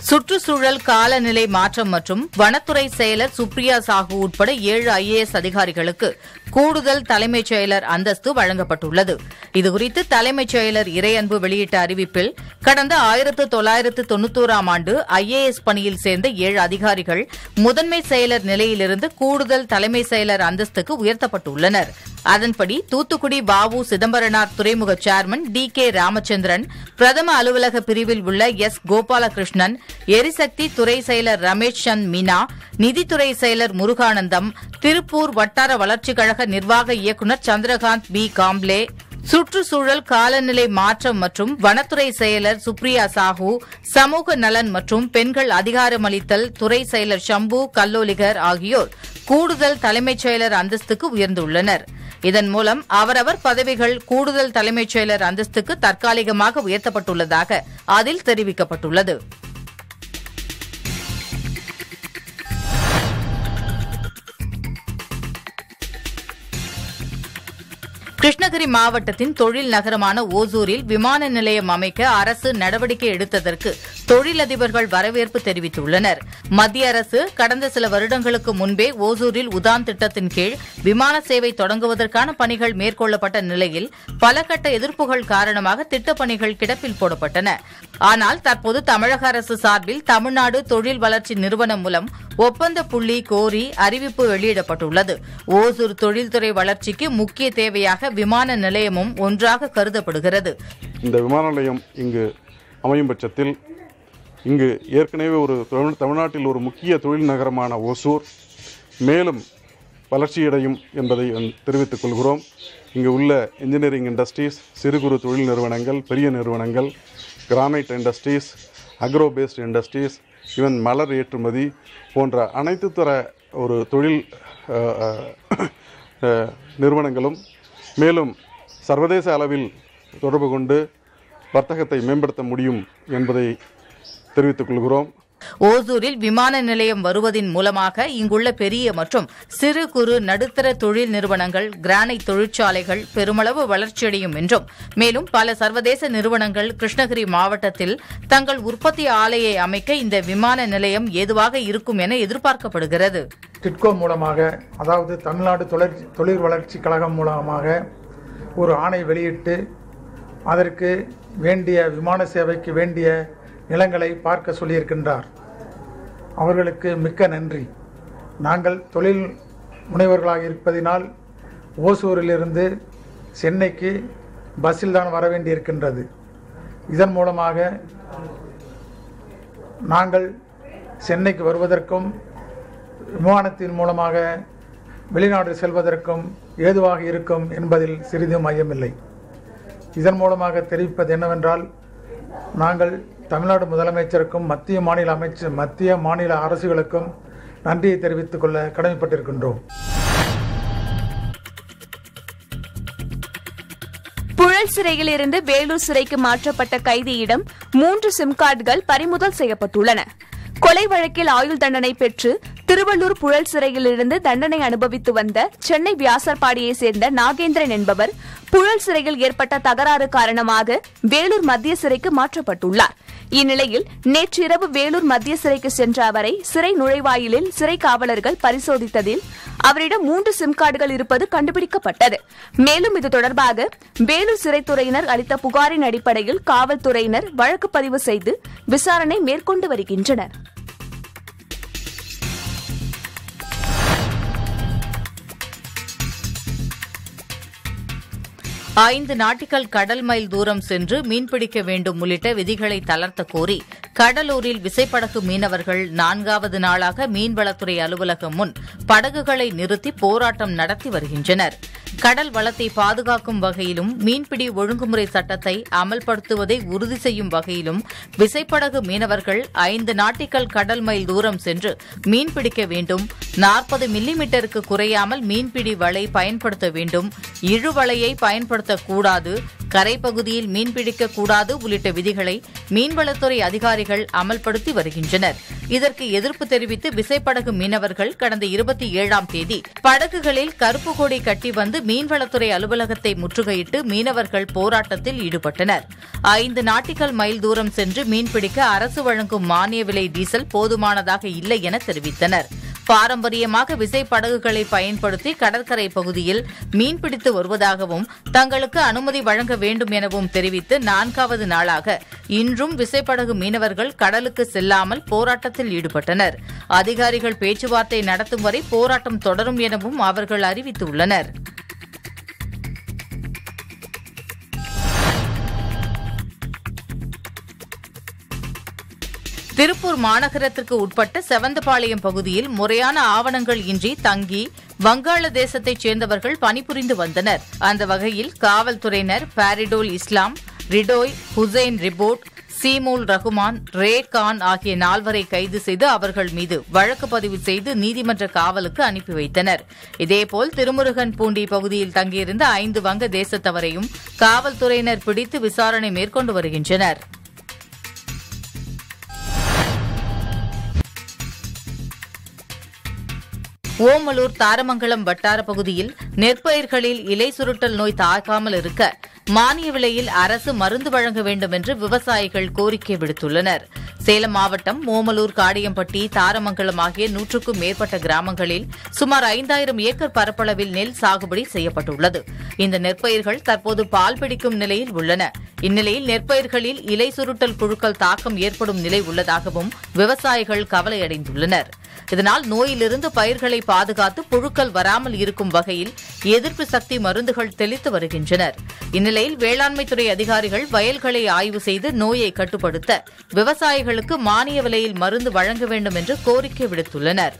சுற்றுச்சூழல் காலநிலை மாற்றம் மற்றும் வனத்துறை செயலர் சுப்ரியா சாஹூ உட்பட 7 IAS அதிகாரிகளுக்கு கூடுதல் தலைமைச் செயலர் அந்தஸ்து வழங்கப்பட்டுள்ளது. இதுகுறித்து தலைமைச் செயலர் இறையன்பு வெளியிட்ட அறிவிப்பில் கடந்த 1991ஆம் ஆண்டு IAS பணியில் சேர்ந்த 7 அதிகாரிகள் முதன்மை செயலர் நிலையிலிருந்து கூடுதல் தலைமை செயலர் அந்தஸ்துக்கு உயர்த்தப்பட்டுள்ளனர். அதன்படி தூத்துக்குடி வ.உ. சிதம்பரனார் துறைமுக சேர்மன் DK ராமச்சந்திரன், பிரதம அலுவலக பிரிவில் உள்ள S. கோபாலகிருஷ்ணன், எரிசக்தி துறை செயலர் ரமேஷ் சந்த் மீனா, நிதித்துறை செயலர் முருகானந்தம், திருப்பூர் வட்டார வளர்ச்சிக் கழக நிர்வாக இயக்குநர் சந்திரகாந்த் B. காம்ப்ளே, சுற்றுச்சூழல் காலநிலை மாற்றம் மற்றும் வனத்துறை செயலர் சுப்ரியா சாஹூ, சமூக நலன் மற்றும் பெண்கள் அதிகாரமளித்தல் துறை செயலர் ஷம்பு கல்லோலிகர் ஆகியோர் கூடுதல் தலைமைச் செயலர் அந்தஸ்துக்கு உயர்ந்துள்ளனர். இதன் மூலம் அவரவர் பதவிகள் கூடுதல் தலைமைச் செயலர் அந்தஸ்துக்கு தற்காலிகமாக உயர்த்தப்பட்டுள்ளதாக அதில் தெரிவிக்கப்பட்டுள்ளது. கிருஷ்ணகிரி மாவட்டத்தின் தொழில் நகரமான ஓசூரில் விமான நிலையம் அமைக்க அரசு நடவடிக்கை எடுத்ததற்கு தொழிலதிபர்கள் வரவேற்பு தெரிவித்துள்ளனர். மத்திய அரசு கடந்த சில வருடங்களுக்கு முன்பே ஓசூரில் உதான் திட்டத்தின் கீழ் விமான சேவை தொடங்குவதற்கான பணிகள் மேற்கொள்ளப்பட்ட நிலையில் பல கட்ட எதிர்ப்புகள் காரணமாக திட்டப்பணிகள் கிடப்பில் போடப்பட்டன. ஆனால் தற்போது தமிழக அரசு சார்பில் தமிழ்நாடு தொழில் வளர்ச்சி நிறுவனம் மூலம் ஒப்பந்த புள்ளி கோரி அறிவிப்பு வெளியிடப்பட்டுள்ளது. ஓசூர் தொழில்துறை வளர்ச்சிக்கு முக்கிய தேவையாக விமான நிலையமும் ஒன்றாக கருதப்படுகிறது. இந்த விமான நிலையம் இங்கு அமையும் பட்சத்தில் இங்கு ஏற்கனவே ஒரு தமிழ்நாட்டில் ஒரு முக்கிய தொழில் நகரமான ஓசூர் மேலும் வளர்ச்சியடையும் என்பதை தெரிவித்துக் கொள்கிறோம். இங்கு உள்ள இன்ஜினியரிங் இண்டஸ்ட்ரீஸ், சிறு குறு தொழில் நிறுவனங்கள், பெரிய நிறுவனங்கள், granite industries, agro based industries, even மலர் ஏற்றுமதி போன்ற அனைத்து தர ஒரு தொழில் நிறுவனங்களும் மேலும் சர்வதேச அளவில் தொடர்பு கொண்டு வர்த்தகத்தை மேம்படுத்த முடியும் என்பதை தெரிவித்துக் கொள்கிறோம். ஓசூரில் விமான நிலையம் வருவதன் மூலமாக இங்குள்ள பெரிய மற்றும் சிறு குறு நடுத்தர தொழில் நிறுவனங்கள், கிரானைட் தொழிற்சாலைகள் பெருமளவு வளர்ச்சியடையும் என்றும், மேலும் பல சர்வதேச நிறுவனங்கள் கிருஷ்ணகிரி மாவட்டத்தில் தங்கள் உற்பத்தி ஆலையை அமைக்க இந்த விமான நிலையம் ஏதுவாக இருக்கும் என எதிர்பார்க்கப்படுகிறது. டிட்கோ மூலமாக, அதாவது தமிழ்நாடு தொழில் வளர்ச்சி கழகம் மூலமாக ஒரு ஆணை வெளியிட்டு அதற்கு வேண்டிய விமான சேவைக்கு வேண்டிய நிலங்களை பார்க்க சொல்லியிருக்கின்றார். அவர்களுக்கு மிக்க நன்றி. நாங்கள் தொழில் முனைவர்களாக இருப்பதினால் ஓசூரிலிருந்து சென்னைக்கு பஸ்ஸில் தான் வர வேண்டியிருக்கின்றது. இதன் மூலமாக நாங்கள் சென்னைக்கு வருவதற்கும் விமானத்தின் மூலமாக வெளிநாடு செல்வதற்கும் ஏதுவாக இருக்கும் என்பதில் சிறிதும் ஐயமில்லை. இதன் மூலமாக தெரிவிப்பது என்னவென்றால், நாங்கள் தமிழ்நாடு முதலமைச்சருக்கும் மத்திய மாநில அரசுகளுக்கும் நன்றியை தெரிவித்துக் கொள்ள கடமைப்பட்டிருக்கின்றோம். புழல் சிறையில் இருந்து வேலூர் சிறைக்கு மாற்றப்பட்ட கைதியிடம் 3 சிம் கார்டுகள் பறிமுதல் செய்யப்பட்டுள்ளன. கொலை வழக்கில் ஆயுள் தண்டனை பெற்று திருவள்ளூர் புழல் சிறையிலிருந்து தண்டனை அனுபவித்து வந்த சென்னை வியாசர்பாடியை சேர்ந்த நாகேந்திரன் என்பவர் புழல் சிறையில் ஏற்பட்ட தகராறு காரணமாக வேலூர் மத்திய சிறைக்கு மாற்றப்பட்டுள்ளார். இந்நிலையில் நேற்றிரவு வேலூர் மத்திய சிறைக்கு சென்ற அவரை சிறை நுழைவாயிலில் சிறை காவலர்கள் பரிசோதித்ததில் அவரிடம் 3 சிம் கார்டுகள் இருப்பது கண்டுபிடிக்கப்பட்டது. மேலும் இது தொடர்பாக வேலூர் சிறைத்துறையினர் அளித்த புகாரின் அடிப்படையில் காவல்துறையினர் வழக்கு பதிவு செய்து விசாரணை மேற்கொண்டு வருகின்றனர். ஐந்து நாட்டிகள் கடல் மைல் தூரம் சென்று மீன்பிடிக்க வேண்டும் உள்ளிட்ட விதிகளை தளர்த்த கோரி கடலூரில் விசைப்படகு மீனவர்கள் 4வது நாளாக மீன்வளத்துறை அலுவலகம் முன் படகுகளை நிறுத்தி போராட்டம் நடத்தி வருகின்றனர். கடல் வளத்தை பாதுகாக்கும் வகையிலும் மீன்பிடி ஒழுங்குமுறை சட்டத்தை அமல்படுத்துவதை உறுதி செய்யும் வகையிலும் விசைப்படகு மீனவர்கள் 5 நாட்டிகள் கடல் மைல் தூரம் சென்று மீன்பிடிக்க வேண்டும், 40 மில்லிமீட்டருக்கு குறையாமல் மீன்பிடி வலை பயன்படுத்த வேண்டும், இழுவலையை பயன்படுத்தக்கூடாது, கரைப்பகுதியில் மீன்பிடிக்க கூடாது உள்ளிட்ட விதிகளை மீன்வளத்துறை அதிகாரிகள் அமல்படுத்தி வருகின்றனர். இதற்கு எதிர்ப்பு தெரிவித்து விசைப்படகு மீனவர்கள் கடந்த 27ஆம் தேதி படகுகளில் கருப்பு கொடி கட்டி வந்து மீன்வளத்துறை அலுவலகத்தை முற்றுகையிட்டு மீனவர்கள் போராட்டத்தில் ஈடுபட்டனர். 5 நாட்டிக்கல் மைல் தூரம் சென்று மீன்பிடிக்க அரசு வழங்கும் மானிய விலை டீசல் போதுமானதாக இல்லை என தெரிவித்தனர். பாரம்பரியமாக விசைப்படகுகளை பயன்படுத்தி கடற்கரை பகுதியில் மீன்பிடித்து வருவதாகவும் தங்களுக்கு அனுமதி வழங்க வேண்டும் எனவும் தெரிவித்து 4வது நாளாக இன்றும் விசைப்படகு மீனவர்கள் கடலுக்கு செல்லாமல் போராட்டத்தில் ஈடுபட்டனர். அதிகாரிகள் பேச்சுவார்த்தை நடத்தும் வரை போராட்டம் தொடரும் எனவும் அவர்கள் அறிவித்துள்ளனர். திருப்பூர் மாநகரத்திற்கு உட்பட்ட செவந்தபாளையம் பகுதியில் முறையான ஆவணங்கள் இன்றி தங்கி வங்காளதேசத்தைச் சேர்ந்தவர்கள் பணிபுரிந்து வந்தனர். அந்த வகையில் காவல்துறையினர் பாரிடோல் இஸ்லாம், ரிடோய் ஹுசைன் ரிபோட், சீமூல் ரகுமான், ரே கான் ஆகிய 4வரை கைது செய்து அவர்கள் மீது வழக்கு பதிவு செய்து நீதிமன்ற காவலுக்கு அனுப்பி வைத்தனர். இதேபோல் திருமுருகன் பூண்டி பகுதியில் தங்கியிருந்த 5 வங்க தேசத்தவரையும் காவல்துறையினர் பிடித்து விசாரணை மேற்கொண்டு வருகின்றனர். ஓமலூர் தாரமங்கலம் வட்டார பகுதியில் நெற்பயிர்களில் இலை சுருட்டல் நோய் தாக்காமல் இருக்க மானிய விலையில் அரசு மருந்து வழங்க வேண்டும் என்று விவசாயிகள் கோரிக்கை விடுத்துள்ளனர். சேலம் மாவட்டம் ஓமலூர், காடியம்பட்டி, தாரமங்கலம் ஆகிய 100க்கும் மேற்பட்ட கிராமங்களில் சுமார் 5000 ஏக்கர் பரப்பளவில் நெல் சாகுபடி செய்யப்பட்டுள்ளது. இந்த நெற்பயிர்கள் தற்போது பால் பிடிக்கும் நிலையில் உள்ளன. இந்நிலையில் நெற்பயிர்களில் இலை சுருட்டல் புழுக்கள் தாக்கம் ஏற்படும் நிலை உள்ளதாகவும் விவசாயிகள் கவலையடைந்துள்ளனர். இதனால் நோயிலிருந்து பயிர்களை பாதுகாத்து புழுக்கள் வராமல் இருக்கும் வகையில் எதிர்ப்பு சக்தி மருந்துகள் தெளித்து வருகின்றனர். இந்நிலையில் வேளாண்மைத்துறை அதிகாரிகள் வயல்களை ஆய்வு செய்து நோயை கட்டுப்படுத்த விவசாயிகளுக்கு மானிய விலையில் மருந்து வழங்க வேண்டும் என்று கோரிக்கை விடுத்துள்ளனர்.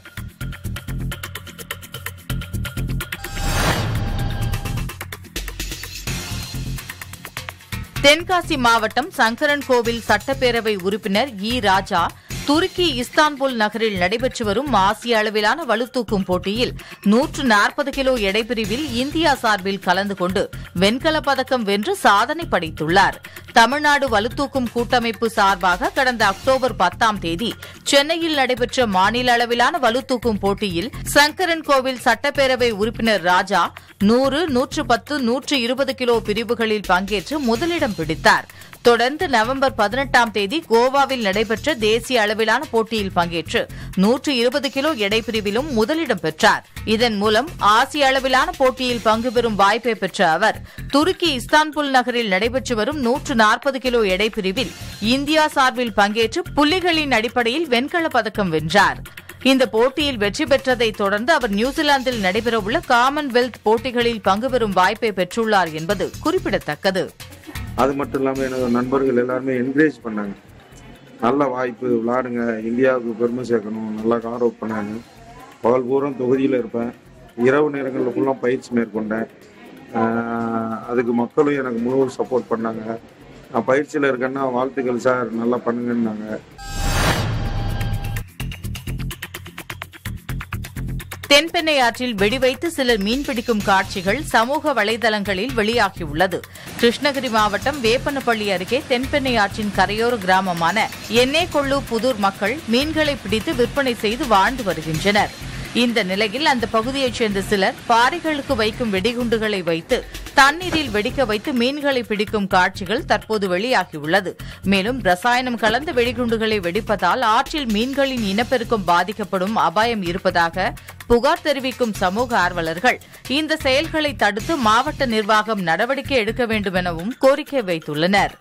தென்காசி மாவட்டம் சங்கரன்கோவில் சட்டப்பேரவை உறுப்பினர் இ. ராஜா துருக்கி இஸ்தான்புல் நகரில் நடைபெற்று வரும் ஆசிய அளவிலான வலுத்தூக்கும் போட்டியில் 140 கிலோ எடைப்பிரிவில் இந்தியா சார்பில் கலந்து கொண்டு வெண்கலப் பதக்கம் வென்று சாதனை படைத்துள்ளார். தமிழ்நாடு வலுத்தூக்கும் கூட்டமைப்பு சார்பாக கடந்த அக்டோபர் 10ஆம் தேதி சென்னையில் நடைபெற்ற மாநில அளவிலான வலுத்தூக்கும் போட்டியில் சங்கரன்கோவில் சட்டப்பேரவை உறுப்பினர் ராஜா 100, 110, 120 கிலோ பிரிவுகளில் பங்கேற்று முதலிடம் பிடித்தார். தொடர்ந்து நவம்பர் 18ஆம் தேதி கோவாவில் நடைபெற்ற தேசிய அளவிலான போட்டியில் பங்கேற்று 120 கிலோ எடைப்பிரிவிலும் முதலிடம் பெற்றார். இதன் மூலம் ஆசிய அளவிலான போட்டியில் பங்கு பெறும் வாய்ப்பை பெற்ற அவர் துருக்கி இஸ்தான்புல் நகரில் நடைபெற்று வரும் 140 கிலோ எடைப்பிரிவில் இந்தியா சார்பில் பங்கேற்று புள்ளிகளின் அடிப்படையில் வெண்கலப் பதக்கம் வென்றார். இந்த போட்டியில் வெற்றி பெற்றதை தொடர்ந்து அவர் நியூசிலாந்தில் நடைபெறவுள்ள காமன்வெல்த் போட்டிகளில் பங்கு பெறும் வாய்ப்பை பெற்றுள்ளார் என்பது குறிப்பிடத்தக்கது. அது மட்டும் இல்லாமல் எனது நண்பர்கள் எல்லாருமே என்கரேஜ் பண்ணாங்க. நல்ல வாய்ப்பு, விளையாடுங்க, இந்தியாவுக்கு பெருமை சேர்க்கணும், நல்லா கார்அவுட் பண்ணாங்க. பகல் பூரம் தொகுதியில் இருப்பேன். இரவு நேரங்களில் ஃபுல்லாக பயிற்சி மேற்கொண்டேன். அதுக்கு மக்களும் எனக்கு முழு சப்போர்ட் பண்ணாங்க. நான் பயிற்சியில் இருக்கேன்னா வாழ்த்துக்கள் சார், நல்லா பண்ணுங்கன்னாங்க. தென்பெண்ணை ஆற்றில் வெடிவைத்து சிலர் மீன்பிடிக்கும் காட்சிகள் சமூக வலைதளங்களில் வெளியாகியுள்ளது. கிருஷ்ணகிரி மாவட்டம் வேப்பனப்பள்ளி அருகே தென்பெண்ணை ஆற்றின் கரையோர கிராமமான எண்ணேகொள்ளு புதூர் மக்கள் மீன்களை பிடித்து விற்பனை செய்து வாழ்ந்து வருகின்றனர். இந்த நிலையில் அந்த பகுதியைச் சேர்ந்த சிலர் பாறைகளுக்கு வைக்கும் வெடிகுண்டுகளை வைத்து தண்ணீரில் வெடிக்க வைத்து மீன்களை பிடிக்கும் காட்சிகள் தற்போது வெளியாகியுள்ளது. மேலும் ரசாயனம் கலந்த வெடிகுண்டுகளை வெடிப்பதால் ஆற்றில் மீன்களின் இனப்பெருக்கம் பாதிக்கப்படும் அபாயம் இருப்பதாக புகார் தெரிவிக்கும் சமூக ஆர்வலர்கள் இந்த செயல்களை தடுத்து மாவட்ட நிர்வாகம் நடவடிக்கை எடுக்க வேண்டும் எனவும் கோரிக்கை வைத்துள்ளனர்.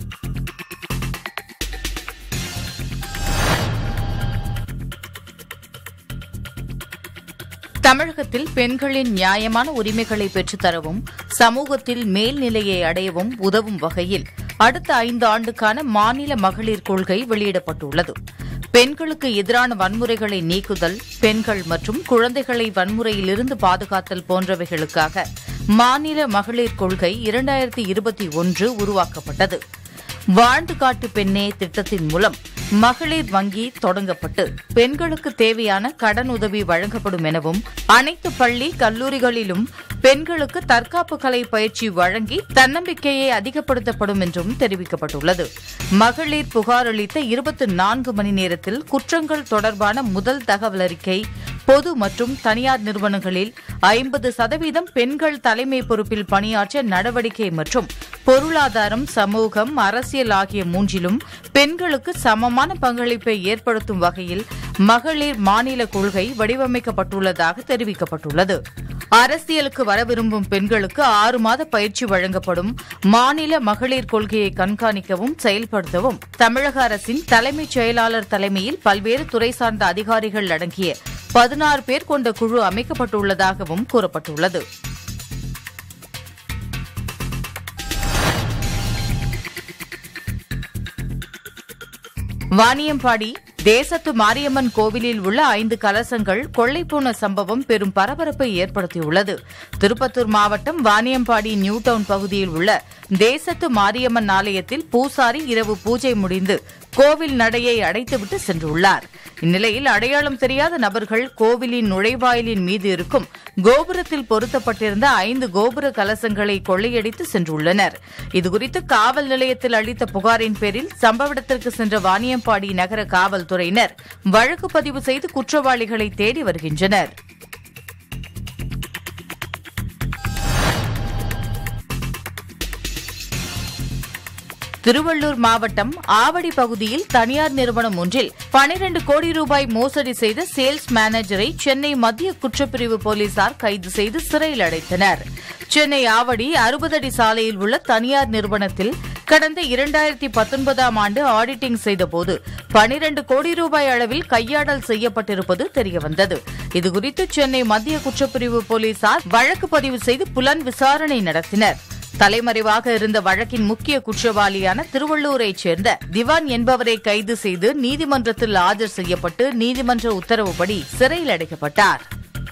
தமிழகத்தில் பெண்களின் நியாயமான உரிமைகளை பெற்றுத்தரவும் சமூகத்தில் மேல்நிலையை அடையவும் உதவும் வகையில் அடுத்த 5 ஆண்டுக்கான மாநில மகளிர் கொள்கை வெளியிடப்பட்டுள்ளது. பெண்களுக்கு எதிரான வன்முறைகளை நீக்குதல், பெண்கள் மற்றும் குழந்தைகளை வன்முறையிலிருந்து பாதுகாத்தல் போன்றவைகளுக்காக மாநில மகளிர் கொள்கை 2021 உருவாக்கப்பட்டது. வாழ்ந்து காட்டு பெண்ணே திட்டத்தின் மூலம் மகளிர் வங்கி தொடங்கப்பட்டு பெண்களுக்கு தேவையான கடன் உதவி வழங்கப்படும் எனவும் அனைத்து பள்ளி கல்லூரிகளிலும் பெண்களுக்கு தற்காப்பு கலை பயிற்சி வழங்கி தன்னம்பிக்கையை அதிகப்படுத்தப்படும் என்றும் தெரிவிக்கப்பட்டுள்ளது. மகளிர் புகார் அளித்த 24 மணி நேரத்தில் குற்றங்கள் தொடர்பான முதல் தகவல் அறிக்கை பொது மற்றும் தனியார் நிறுவனங்களில் 50% பெண்கள் தலைமை பொறுப்பில் பணியாற்ற நடவடிக்கை மற்றும் பொருளாதாரம், சமூகம், அரசியல் ஆகிய மூன்றிலும் பெண்களுக்கு சமமான பங்களிப்பை ஏற்படுத்தும் வகையில் மகளிர் மாநில கொள்கை வடிவமைக்கப்பட்டுள்ளதாக தெரிவிக்கப்பட்டுள்ளது. அரசியலுக்கு வர விரும்பும் பெண்களுக்கு 6 மாத பயிற்சி வழங்கப்படும். மாநில மகளிர் கொள்கையை கண்காணிக்கவும் செயல்படுத்தவும் தமிழக அரசின் தலைமைச் செயலாளர் தலைமையில் பல்வேறு துறை சார்ந்த அதிகாரிகள் அடங்கிய 16 பேர் கொண்ட குழு அமைக்கப்பட்டுள்ளதாகவும் கூறப்பட்டுள்ளது. வாணியம்பாடி தேசத்து மாரியம்மன் கோவிலில் உள்ள 5 கலசங்கள் கொள்ளைப்போன சம்பவம் பெரும் பரபரப்பை ஏற்படுத்தியுள்ளது. திருப்பத்தூர் மாவட்டம் வாணியம்பாடி நியூ டவுன் பகுதியில் உள்ள தேசத்து மாரியம்மன் ஆலயத்தில் பூசாரி இரவு பூஜை முடிந்து கோவில் நடையை அடைத்துவிட்டு சென்றுள்ளார். இந்நிலையில் அடையாளம் தெரியாத நபர்கள் கோவிலின் நுழைவாயிலின் மீது இருக்கும் கோபுரத்தில் பொருத்தப்பட்டிருந்த 5 கோபுர கலசங்களை கொள்ளையடித்து சென்றுள்ளனர். இதுகுறித்து காவல் நிலையத்தில் அளித்த புகாரின் பேரில் சம்பவ இடத்திற்கு சென்ற வாணியம்பாடி நகர காவல்துறையினர் வழக்கு பதிவு செய்து குற்றவாளிகளை தேடி வருகின்றனர். திருவள்ளூர் மாவட்டம் ஆவடி பகுதியில் தனியார் நிறுவனம் ஒன்றில் 12 கோடி ரூபாய் மோசடி செய்த சேல்ஸ் மேனேஜரை சென்னை மத்திய குற்றப்பிரிவு போலீசார் கைது செய்து சிறையில் அடைத்தனர். சென்னை ஆவடி 60 அடி சாலையில் உள்ள தனியார் நிறுவனத்தில் கடந்த 2019ஆம் ஆண்டு ஆடிட்டிங் செய்தபோது 12 கோடி ரூபாய் அளவில் கையாடல் செய்யப்பட்டிருப்பது தெரியவந்தது. இதுகுறித்து சென்னை மத்திய குற்றப்பிரிவு போலீசார் வழக்கு பதிவு செய்து புலன் விசாரணை நடத்தினர். தலைமறைவாக இருந்த வழக்கின் முக்கிய குற்றவாளியான திருவள்ளூரைச் சேர்ந்த திவான் என்பவரை கைது செய்து நீதிமன்றத்தில் ஆஜர் செய்யப்பட்டு நீதிமன்ற உத்தரவுப்படி சிறையில் அடைக்கப்பட்டார்.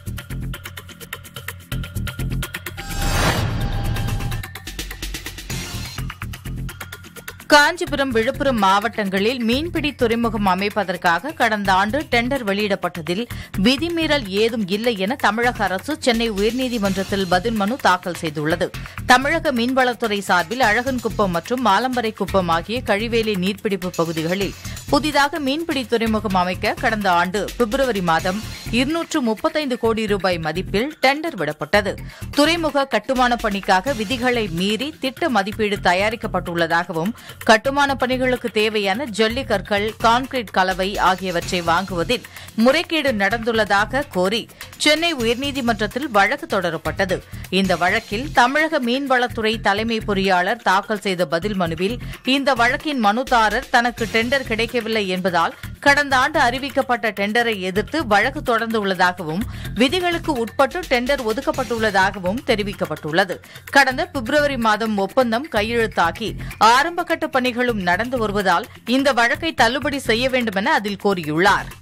காஞ்சிபுரம், விழுப்புரம் மாவட்டங்களில் மீன்பிடி துறைமுகம் அமைப்பதற்காக கடந்த ஆண்டு டெண்டர் வெளியிடப்பட்டதில் விதிமீறல் ஏதும் இல்லை என தமிழக அரசு சென்னை உயர்நீதிமன்றத்தில் பதில் மனு தாக்கல் செய்துள்ளது. தமிழக மீன்வளத்துறை சார்பில் அழகன்குப்பம் மற்றும் மாலம்பரைக்குப்பம் ஆகிய கழிவேலி நீர்பிடிப்பு பகுதிகளில் புதிதாக மீன்பிடி துறைமுகம் அமைக்க கடந்த ஆண்டு பிப்ரவரி மாதம் 235 கோடி ரூபாய் மதிப்பில் டெண்டர் விடப்பட்டது. துறைமுக கட்டுமான பணிக்காக விதிகளை மீறி திட்ட மதிப்பீடு தயாரிக்கப்பட்டுள்ளதாகவும் கட்டுமான பணிகளுக்கு தேவையான ஜல்லி கற்கள், கான்கிரீட் கலவை ஆகியவற்றை வாங்குவதில் முறைகேடு நடந்துள்ளதாக கோரி சென்னை உயர்நீதிமன்றத்தில் வழக்கு தொடரப்பட்டது. இந்த வழக்கில் தமிழக மீன்வளத்துறை தலைமை பொறியாளர் தாக்கல் செய்த பதில் மனுவில் இந்த வழக்கின் மனுதாரர் தனக்கு டெண்டர் கிடைக்கவில்லை என்பதால் கடந்த ஆண்டு அறிவிக்கப்பட்ட டெண்டரை எதிர்த்து வழக்கு தொடர்ந்துள்ளதாகவும் விதிகளுக்கு உட்பட்டு டெண்டர் ஒதுக்கப்பட்டுள்ளதாகவும் தெரிவிக்கப்பட்டுள்ளது. கடந்த பிப்ரவரி மாதம் ஒப்பந்தம் கையெழுத்தாகி ஆரம்பகட்ட பணிகளும் நடந்து வருவதால் இந்த வழக்கை தள்ளுபடி செய்ய வேண்டும் என அதில் கோரியுள்ளார்.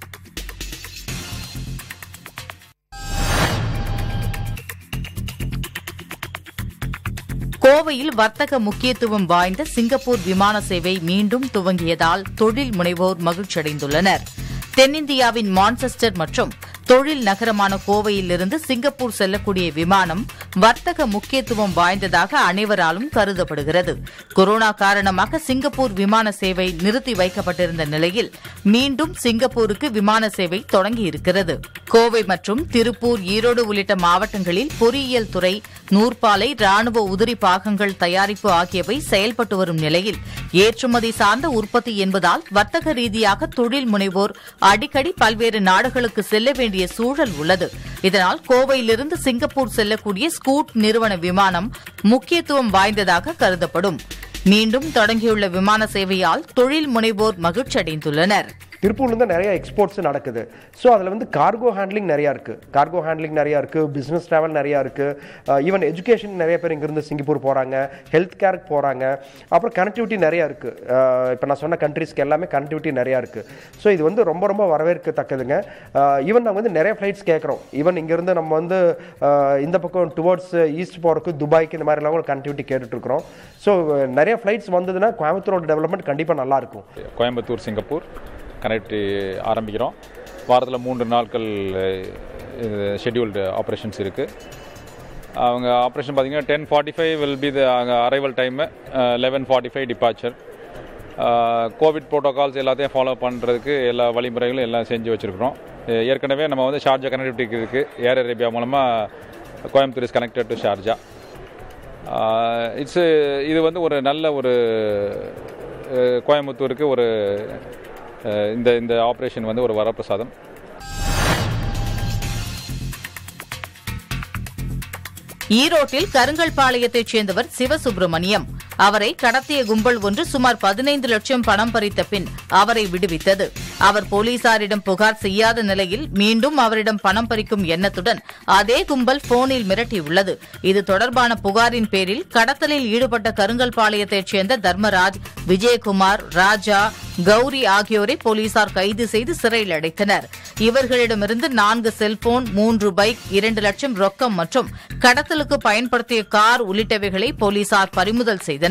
கோவையில் வர்த்தக முக்கியத்துவம் வாய்ந்த சிங்கப்பூர் விமான சேவை மீண்டும் துவங்கியதால் தொழில் முனைவோர் மகிழ்ச்சியடைந்துள்ளனர். தென்னிந்தியாவின் மான்செஸ்டர் மற்றும் தொழில் நகரமான கோவையிலிருந்து சிங்கப்பூர் செல்லக்கூடிய விமானம் வர்த்தக முக்கியத்துவம் வாய்ந்ததாக அனைவராலும் கருதப்படுகிறது. கொரோனா காரணமாக சிங்கப்பூர் விமான சேவை நிறுத்தி வைக்கப்பட்டிருந்த நிலையில் மீண்டும் சிங்கப்பூருக்கு விமான சேவை தொடங்கியிருக்கிறது. கோவை மற்றும் திருப்பூர், ஈரோடு உள்ளிட்ட மாவட்டங்களில் பொறியியல் துறை, நூற்பாலை, ராணுவ உதிரி பாகங்கள் தயாரிப்பு ஆகியவை செயல்பட்டு வரும் நிலையில் ஏற்றுமதி சார்ந்த உற்பத்தி என்பதால் வர்த்தக ரீதியாக தொழில் முனைவோர் அடிக்கடி பல்வேறு நாடுகளுக்கு செல்ல வேண்டிய சூழல் உள்ளது. இதனால் கோவையிலிருந்து சிங்கப்பூர் செல்லக்கூடிய ஸ்கூட் நிறுவன விமானம் முக்கியத்துவம் வாய்ந்ததாக கருதப்படும். மீண்டும் தொடங்கியுள்ள விமான சேவையால் தொழில் முனைவோர் மகிழ்ச்சியடைந்துள்ளனர். திருப்பூர்லேருந்து நிறைய எக்ஸ்போர்ட்ஸ் நடக்குது. ஸோ அதில் வந்து கார்கோ ஹேண்ட்லிங் நிறையா இருக்குது, பிஸ்னஸ் ட்ராவல் நிறையா இருக்குது, ஈவன் எஜுகேஷன் நிறைய பேர் இங்கேருந்து சிங்கப்பூர் போகிறாங்க, ஹெல்த் கேருக்கு போகிறாங்க, அப்புறம் கனெக்டிவிட்டி நிறையா இருக்குது. இப்போ நான் சொன்ன கண்ட்ரீஸ்க்கு எல்லாமே கனெக்டிவிட்டி நிறையா இருக்குது. ஸோ இது வந்து ரொம்ப ரொம்ப வரவேற்கத்தக்கதுங்க. ஈவன் நாங்கள் வந்து நிறைய ஃப்ளைட்ஸ் கேட்குறோம். ஈவன் இங்கேருந்து நம்ம வந்து இந்த பக்கம் டுவர்ட்ஸ் ஈஸ்ட் போகிறதுக்கு துபாய்க்கு இந்த மாதிரிலாம் கூட கனெக்டிவிட்டி கேட்டுட்ருக்குறோம். ஸோ நிறைய ஃப்ளைட்ஸ் வந்ததுன்னா கோயம்புத்தூரோட டெவலப்மெண்ட் கண்டிப்பாக நல்லாயிருக்கும். கோயம்புத்தூர் சிங்கப்பூர் கனெக்டிவிட்டி ஆரம்பிக்கிறோம். வாரத்தில் 3 நாட்கள் ஷெட்யூல்டு ஆப்ரேஷன்ஸ் இருக்குது. அவங்க ஆப்ரேஷன் பார்த்திங்கன்னா 10:45 will be the arrival time, 11:45 departure. Covid protocols எல்லாத்தையும் ஃபாலோ பண்ணுறதுக்கு எல்லா வழிமுறைகளும் எல்லாம் செஞ்சு வச்சுருக்கிறோம். ஏற்கனவே நம்ம வந்து ஷார்ஜா கனெக்டிவிட்டி இருக்குது. ஏர் அரேபியா மூலமாக Coimbatore is connected to Sharjah. இது வந்து ஒரு நல்ல ஒரு கோயம்புத்தூருக்கு ஒரு இந்த ஆப்ரேஷன் வந்து ஒரு வரப்பிரசாதம். ஈரோட்டில் கருங்கல்பாளையத்தைச் சேர்ந்தவர் சிவசுப்பிரமணியம். அவரை கடத்திய கும்பல் ஒன்று சுமார் 15 லட்சம் பணம் பறித்த பின் அவரை விடுவித்தது. அவர் போலீசாரிடம் புகார் செய்யாத நிலையில் மீண்டும் அவரிடம் பணம் பறிக்கும் எண்ணத்துடன் அதே கும்பல் போனில் மிரட்டியுள்ளது. இது தொடர்பான புகாரின் பேரில் கடத்தலில் ஈடுபட்ட கருங்கல்பாளையத்தைச் சேர்ந்த தர்மராஜ், விஜயகுமார், ராஜா, கௌரி ஆகியோரை போலீசார் கைது செய்து சிறையில் அடைத்தனர். இவர்களிடமிருந்து 4 செல்போன், 3 பைக், 2 லட்சம் ரொக்கம் மற்றும் கடத்தலுக்கு பயன்படுத்திய கார் உள்ளிட்டவைகளை போலீசார் பறிமுதல் செய்தனர்.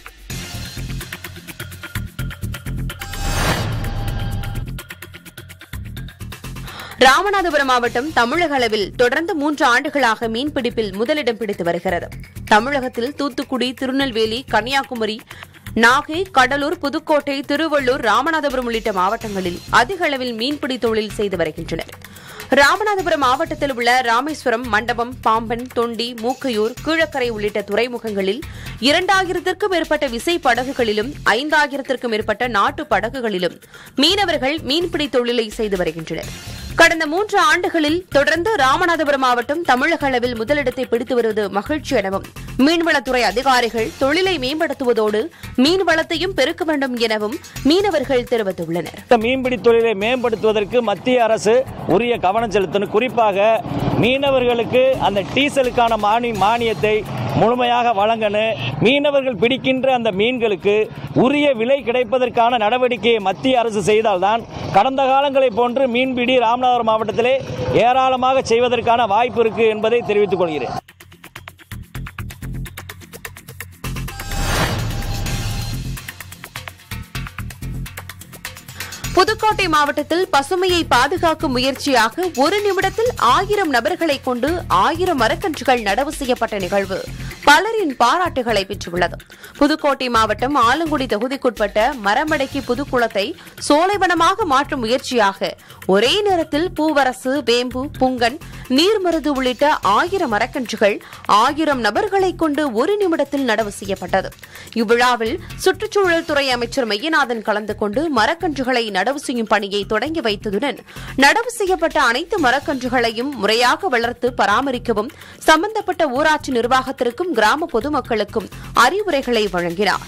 ராமநாதபுரம் மாவட்டம் தமிழக அளவில் தொடர்ந்து 3 ஆண்டுகளாக மீன்பிடிப்பில் முதலிடம் பிடித்து வருகிறது. தமிழகத்தில் தூத்துக்குடி, திருநெல்வேலி, கன்னியாகுமரி, நாகை, கடலூர், புதுக்கோட்டை, திருவள்ளூர், ராமநாதபுரம் உள்ளிட்ட மாவட்டங்களில் அதிக அளவில் மீன்பிடி தொழில் செய்து வருகின்றனர். ராமநாதபுரம் மாவட்டத்தில் உள்ள ராமேஸ்வரம், மண்டபம், பாம்பன், தொண்டி, மூக்கையூர், கீழக்கரை உள்ளிட்ட துறைமுகங்களில் 2000க்கும் மேற்பட்ட விசை படகுகளிலும் 5000க்கும் மேற்பட்ட நாட்டு படகுகளிலும் மீனவர்கள் மீன்பிடி தொழிலை செய்து வருகின்றனர். கடந்த 3 ஆண்டுகளில் தொடர்ந்து ராமநாதபுரம் மாவட்டம் தமிழக அளவில் முதலிடத்தை பிடித்து வருவது மகிழ்ச்சி எனவும் மீன்வளத்துறை அதிகாரிகள் தொழிலை மேம்படுத்துவதோடு மீன்வளத்தையும் பெருக்க வேண்டும் எனவும் மீனவர்கள் தெரிவித்துள்ளனர். மீன்பிடி தொழிலை மேம்படுத்துவதற்கு மத்திய அரசு உரிய கவனம் செலுத்தணும். குறிப்பாக மீனவர்களுக்கு அந்த டீசலுக்கான மானியத்தை முழுமையாக வழங்கணும். மீனவர்கள் பிடிக்கின்ற அந்த மீன்களுக்கு உரிய விலை கிடைப்பதற்கான நடவடிக்கையை மத்திய அரசு செய்தால்தான் கடந்த காலங்களை போன்று மீன்பிடி ராமநாதபுரம் மாவட்டத்திலே ஏராளமாக செய்வதற்கான வாய்ப்பு இருக்கு என்பதை தெரிவித்துக் கொள்கிறேன். புதுக்கோட்டை மாவட்டத்தில் பசுமையை பாதுகாக்கும் முயற்சியாக 1 நிமிடத்தில் 1000 நபர்களை கொண்டு 1000 மரக்கன்றுகள் நடவு செய்யப்பட்ட நிகழ்வு பலரின் பாராட்டுகளை பெற்றுள்ளது. புதுக்கோட்டை மாவட்டம் ஆலங்குடி தொகுதிக்குட்பட்ட மரமடக்கி புதுக்குளத்தை சோலைவனமாக மாற்றும் முயற்சியாக ஒரே நேரத்தில் பூவரசு, வேம்பு, புங்கன், நீர்மருது உள்ளிட்ட 1000 மரக்கன்றுகள் 1000 நபர்களை கொண்டு 1 நிமிடத்தில் நடவு செய்யப்பட்டது. இவ்விழாவில் சுற்றுச்சூழல் துறை அமைச்சர் மெய்யநாதன் கலந்து கொண்டு மரக்கன்றுகளை நடவு செய்யும் பணியை தொடங்கி வைத்ததுடன் நடவு செய்யப்பட்ட அனைத்து மரக்கன்றுகளையும் முறையாக வளர்த்து பராமரிக்கவும் சம்பந்தப்பட்ட ஊராட்சி நிர்வாகத்திற்கும் கிராம பொதுமக்களுக்கும் அறிவுரைகளை வழங்கினார்.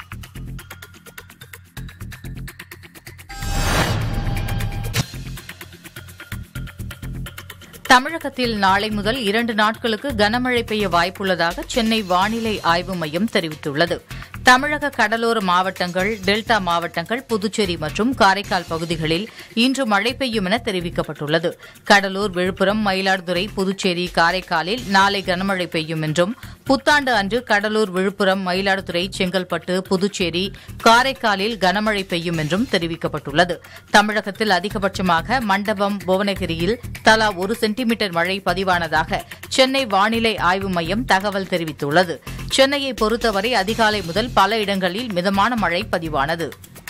தமிழகத்தில் நாளை முதல் 2 நாட்களுக்கு கனமழை பெய்ய வாய்ப்புள்ளதாக சென்னை வானிலை ஆய்வு மையம் தெரிவித்துள்ளது. தமிழக கடலோர மாவட்டங்கள், டெல்டா மாவட்டங்கள், புதுச்சேரி மற்றும் காரைக்கால் பகுதிகளில் இன்று மழை பெய்யும் என தெரிவிக்கப்பட்டுள்ளது. கடலூர், விழுப்புரம், மயிலாடுதுறை, புதுச்சேரி, காரைக்காலில் நாளை கனமழை பெய்யும் என்றும், புத்தாண்டு அன்று கடலூர், விழுப்புரம், மயிலாடுதுறை, செங்கல்பட்டு, புதுச்சேரி, காரைக்காலில் கனமழை பெய்யும் என்றும் தெரிவிக்கப்பட்டுள்ளது. தமிழகத்தில் அதிகபட்சமாக மண்டபம், புவனகிரியில் தலா 1 சென்டிமீட்டர் மழை பதிவானதாக சென்னை வானிலை ஆய்வு மையம் தகவல் தெரிவித்துள்ளது. சென்னையை பொறுத்தவரை அதிகாலை முதல் பல இடங்களில் மிதமான மழை பதிவானது.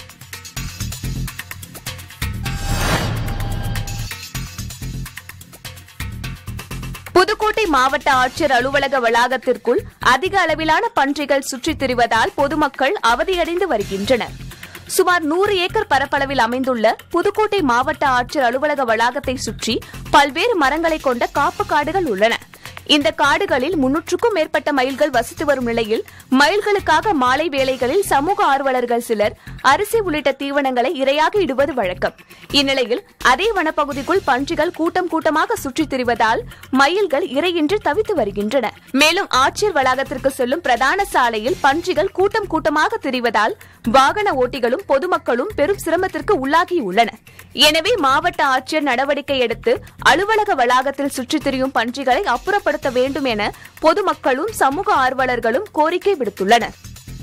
புதுக்கோட்டை மாவட்ட ஆட்சியர் அலுவலக வளாகத்திற்குள் அதிக அளவிலான பன்றிகள் சுற்றித் திரிவதால் பொதுமக்கள் அவதியடைந்து வருகின்றனர். சுமார் 100 ஏக்கர் பரப்பளவில் அமைந்துள்ள புதுக்கோட்டை மாவட்ட ஆட்சியர் அலுவலக வளாகத்தை சுற்றி பல்வேறு மரங்களை கொண்ட காப்பு காடுகள் உள்ளன. இந்த காடுகளில் 300க்கும் மேற்பட்ட மயில்கள் வசித்து வரும் நிலையில் மயில்களுக்காக மாலை வேளைகளில் சமூக ஆர்வலர்கள் சிலர் அரிசி உள்ளிட்ட தீவனங்களை இரையாக இடுவது வழக்கம். இந்நிலையில் அதே வனப்பகுதிக்குள் பன்றிகள் கூட்டம் கூட்டமாக சுற்றித் திரிவதால் மயில்கள் இரையின்றி தவித்து வருகின்றன. மேலும் ஆட்சியர் வளாகத்திற்கு செல்லும் பிரதான சாலையில் பன்றிகள் கூட்டம் கூட்டமாக திரிவதால் வாகன ஓட்டிகளும் பொதுமக்களும் பெரும் சிரமத்திற்கு உள்ளாகியுள்ளனர். எனவே மாவட்ட ஆட்சியர் நடவடிக்கை எடுத்து அலுவலக வளாகத்தில் சுற்றித் திரியும் பன்றிகளை அப்புறப்படுத்த வேண்டும் என பொதுமக்களும் சமூக ஆர்வலர்களும் கோரிக்கை விடுத்துள்ளனர்.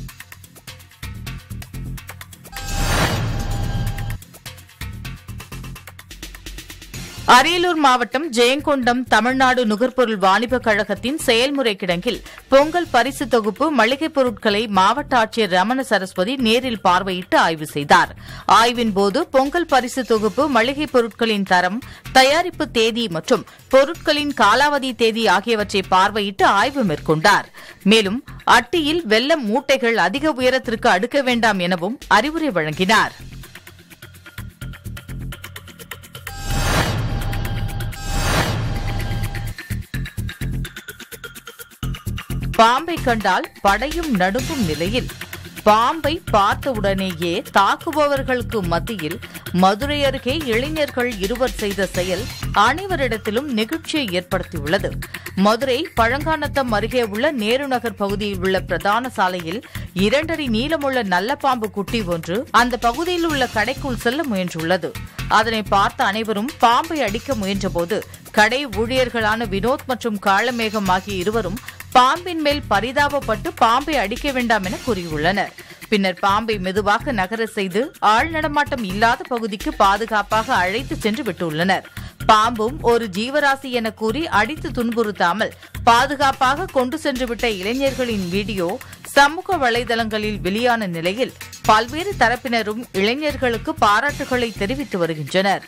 அரியலூர் மாவட்டம் ஜெயங்கொண்டம் தமிழ்நாடு நுகர்பொருள் வாணிபக் கழகத்தின் செயல்முறை கிடங்கில் பொங்கல் பரிசு தொகுப்பு மளிகைப் பொருட்களை மாவட்ட ஆட்சியர் ரமண சரஸ்வதி நேரில் பார்வையிட்டு ஆய்வு செய்தார். ஆய்வின்போது பொங்கல் பரிசு தொகுப்பு மளிகைப் பொருட்களின் தரம், தயாரிப்பு தேதி மற்றும் பொருட்களின் காலாவதி தேதி ஆகியவற்றை பார்வையிட்டு ஆய்வு மேற்கொண்டார். மேலும் அட்டியில் வெல்லம் மூட்டைகள் அதிக உயரத்திற்கு அடுக்க வேண்டாம் எனவும் அறிவுரை வழங்கினார். பாம்பை கண்டால் படையும் நடுங்கும் நிலையில் பாம்பை பார்த்தவுடனேயே தாக்குபவர்களுக்கு மத்தியில் மதுரை அருகே இளைஞர்கள் இருவர் செய்த செயல் அனைவரிடத்திலும் நெகிழ்ச்சியை ஏற்படுத்தியுள்ளது. மதுரை பழங்கானத்தம் அருகே உள்ள நேருநகர் பகுதியில் உள்ள பிரதான சாலையில் 2 அடி நீளமுள்ள நல்ல பாம்பு குட்டி ஒன்று அந்த பகுதியில் உள்ள கடைக்குள் செல்ல முயன்றுள்ளது. அதனை பார்த்த அனைவரும் பாம்பை அடிக்க முயன்றபோது கடை ஊழியர்களான வினோத் மற்றும் காளமேகம் ஆகிய இருவரும் பாம்பின் மேல் பரிதாபப்பட்டு பாம்பை அடிக்க வேண்டாம் என கூறியுள்ளனர். பின்னர் பாம்பை மெதுவாக நகர செய்து ஆள் நடமாட்டம் இல்லாத பகுதிக்கு பாதுகாப்பாக அழைத்து சென்று விட்டுள்ளனர். பாம்பும் ஒரு ஜீவராசி என கூறி அடித்து துன்புறுத்தாமல் பாதுகாப்பாக கொண்டு சென்றுவிட்ட இளைஞர்களின் வீடியோ சமூக வலைதளங்களில் வெளியான நிலையில் பல்வேறு தரப்பினரும் இளைஞர்களுக்கு பாராட்டுகளை தெரிவித்து வருகின்றனர்.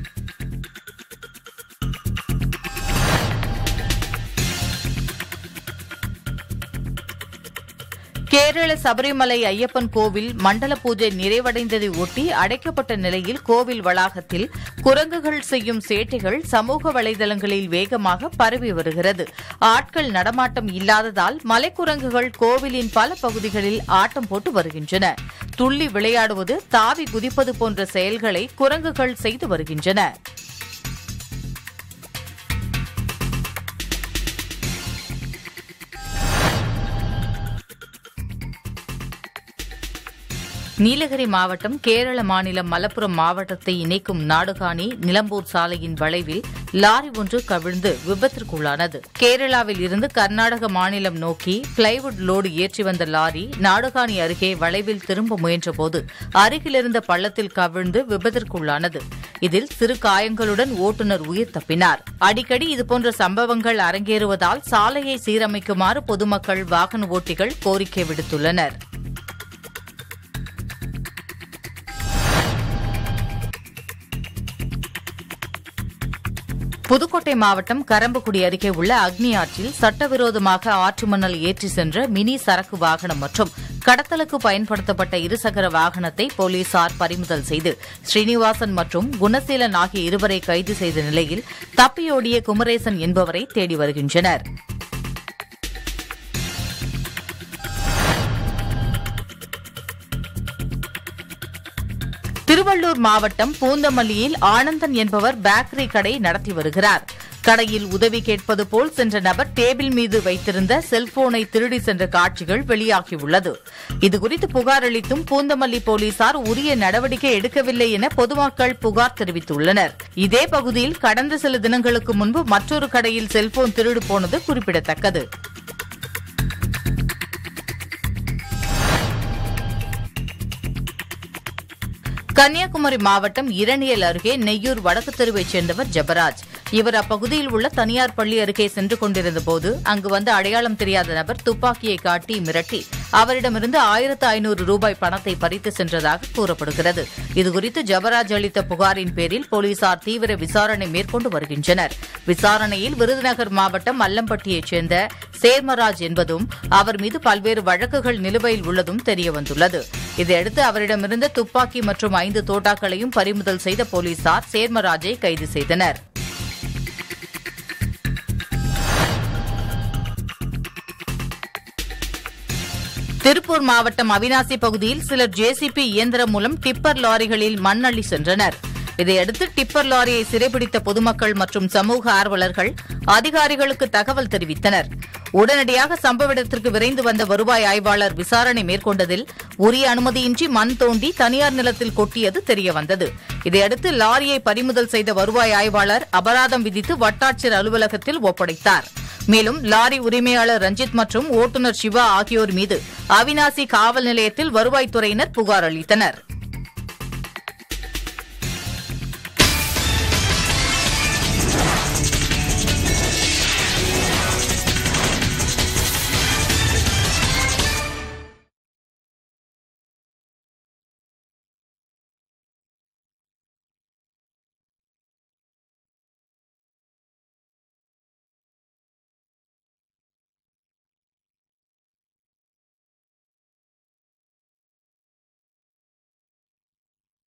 கேரள சபரிமலை ஐயப்பன் கோவில் மண்டல பூஜை நிறைவடைந்ததை ஒட்டி அடைக்கப்பட்ட நிலையில் கோவில் வளாகத்தில் குரங்குகள் செய்யும் சேட்டைகள் சமூக வலைதளங்களில் வேகமாக பரவி வருகிறது. ஆட்கள் நடமாட்டம் இல்லாததால் மலைக்குரங்குகள் கோவிலின் பல பகுதிகளில் ஆட்டம் போட்டு வருகின்றன. துள்ளி விளையாடுவது, தாவி குதிப்பது போன்ற செயல்களை குரங்குகள் செய்து வருகின்றன. நீலகிரி மாவட்டம் கேரள மாநிலம் மலப்புரம் மாவட்டத்தை இணைக்கும் நாடுகாணி நிலம்பூர் சாலையின் வளைவில் லாரி ஒன்று கவிழ்ந்து விபத்திற்குள்ளானது. கேரளாவில் இருந்து கர்நாடக மாநிலம் நோக்கி பிளைவுட் லோடு ஏற்றி வந்த லாரி நாடுகாணி அருகே வளைவில் திரும்ப முயன்றபோது அருகிலிருந்த பள்ளத்தில் கவிழ்ந்து விபத்திற்குள்ளானது. இதில் சிறு காயங்களுடன் ஓட்டுநர் உயிர் தப்பினார். அடிக்கடி இதுபோன்ற சம்பவங்கள் அரங்கேறுவதால் சாலையை சீரமைக்குமாறு பொதுமக்கள், வாகன ஓட்டிகள் கோரிக்கை விடுத்துள்ளனர். புதுக்கோட்டை மாவட்டம் கரம்பக்குடி அருகே உள்ள அக்னி ஆற்றில் சட்டவிரோதமாக ஆற்று மணல் ஏற்றி சென்ற மினி சரக்கு வாகனம் மற்றும் கடத்தலுக்கு பயன்படுத்தப்பட்ட இருசக்கர வாகனத்தை போலீசார் பறிமுதல் செய்து ஸ்ரீனிவாசன் மற்றும் குணசீலன் ஆகிய இருவரை கைது செய்த நிலையில் தப்பியோடிய குமரேசன் என்பவரை தேடி வருகின்றனர். திருவள்ளூர் மாவட்டம் பூந்தமல்லியில் ஆனந்தன் என்பவர் பேக்கரி கடை நடத்தி வருகிறார். கடையில் உதவி கேட்பது போல் சென்ற நபர் டேபிள் மீது வைத்திருந்த செல்போனை திருடி சென்ற காட்சிகள் வெளியாகியுள்ளது. இதுகுறித்து புகார் அளித்தும் பூந்தமல்லி போலீசார் உரிய நடவடிக்கை எடுக்கவில்லை என பொதுமக்கள் புகார் தெரிவித்துள்ளனர். இதே பகுதியில் கடந்த சில தினங்களுக்கு முன்பு மற்றொரு கடையில் செல்போன் திருடு போனது குறிப்பிடத்தக்கது. கன்னியாகுமரி மாவட்டம் இரணியல் அருகே நெய்யூர் வடக்கு தெருவைச் சேர்ந்தவர் ஜெபராஜ். இவர் அப்பகுதியில் உள்ள தனியார் பள்ளி அருகே சென்று கொண்டிருந்தபோது அங்கு வந்து அடையாளம் தெரியாத நபர் துப்பாக்கியை காட்டி மிரட்டி அவரிடமிருந்து 1500 ரூபாய் பணத்தை பறித்து சென்றதாக கூறப்படுகிறது. இதுகுறித்து ஜெபராஜ் அளித்த புகாரின் பேரில் போலீசார் தீவிர விசாரணை மேற்கொண்டு வருகின்றனர். விசாரணையில் விருதுநகர் மாவட்டம் அல்லம்பட்டியைச் சேர்ந்த சேர்மராஜ் என்பதும் அவர் மீது பல்வேறு வழக்குகள் நிலுவையில் உள்ளதும் தெரியவந்துள்ளது. இதையடுத்து அவரிடமிருந்த துப்பாக்கி மற்றும் 5 தோட்டாக்களையும் பறிமுதல் செய்த போலீசார் சேர்மராஜை கைது செய்தனர். திருப்பூர் மாவட்டம் அவிநாசி பகுதியில் சிலர் ஜேசிபி இயந்திரம் மூலம் டிப்பர் லாரிகளில் மண் அள்ளி சென்றனர். இதையடுத்து டிப்பர் லாரியை சிறைபிடித்த பொதுமக்கள் மற்றும் சமூக ஆர்வலர்கள் அதிகாரிகளுக்கு தகவல் தெரிவித்தனர். உடனடியாக சம்பவ இடத்திற்கு விரைந்து வந்த வருவாய் ஆய்வாளர் விசாரணை மேற்கொண்டதில் உரிய அனுமதியின்றி மண் தோண்டி தனியார் நிலத்தில் கொட்டியது தெரியவந்தது. இதையடுத்து லாரியை பறிமுதல் செய்த வருவாய் ஆய்வாளர் அபராதம் விதித்து வட்டாட்சியர் அலுவலகத்தில் ஒப்படைத்தார். மேலும் லாரி உரிமையாளர் ரஞ்சித் மற்றும் ஓட்டுநர் சிவா ஆகியோர் மீது அவிநாசி காவல் நிலையத்தில் வருவாய்த்துறையினர் புகார் அளித்தனர்.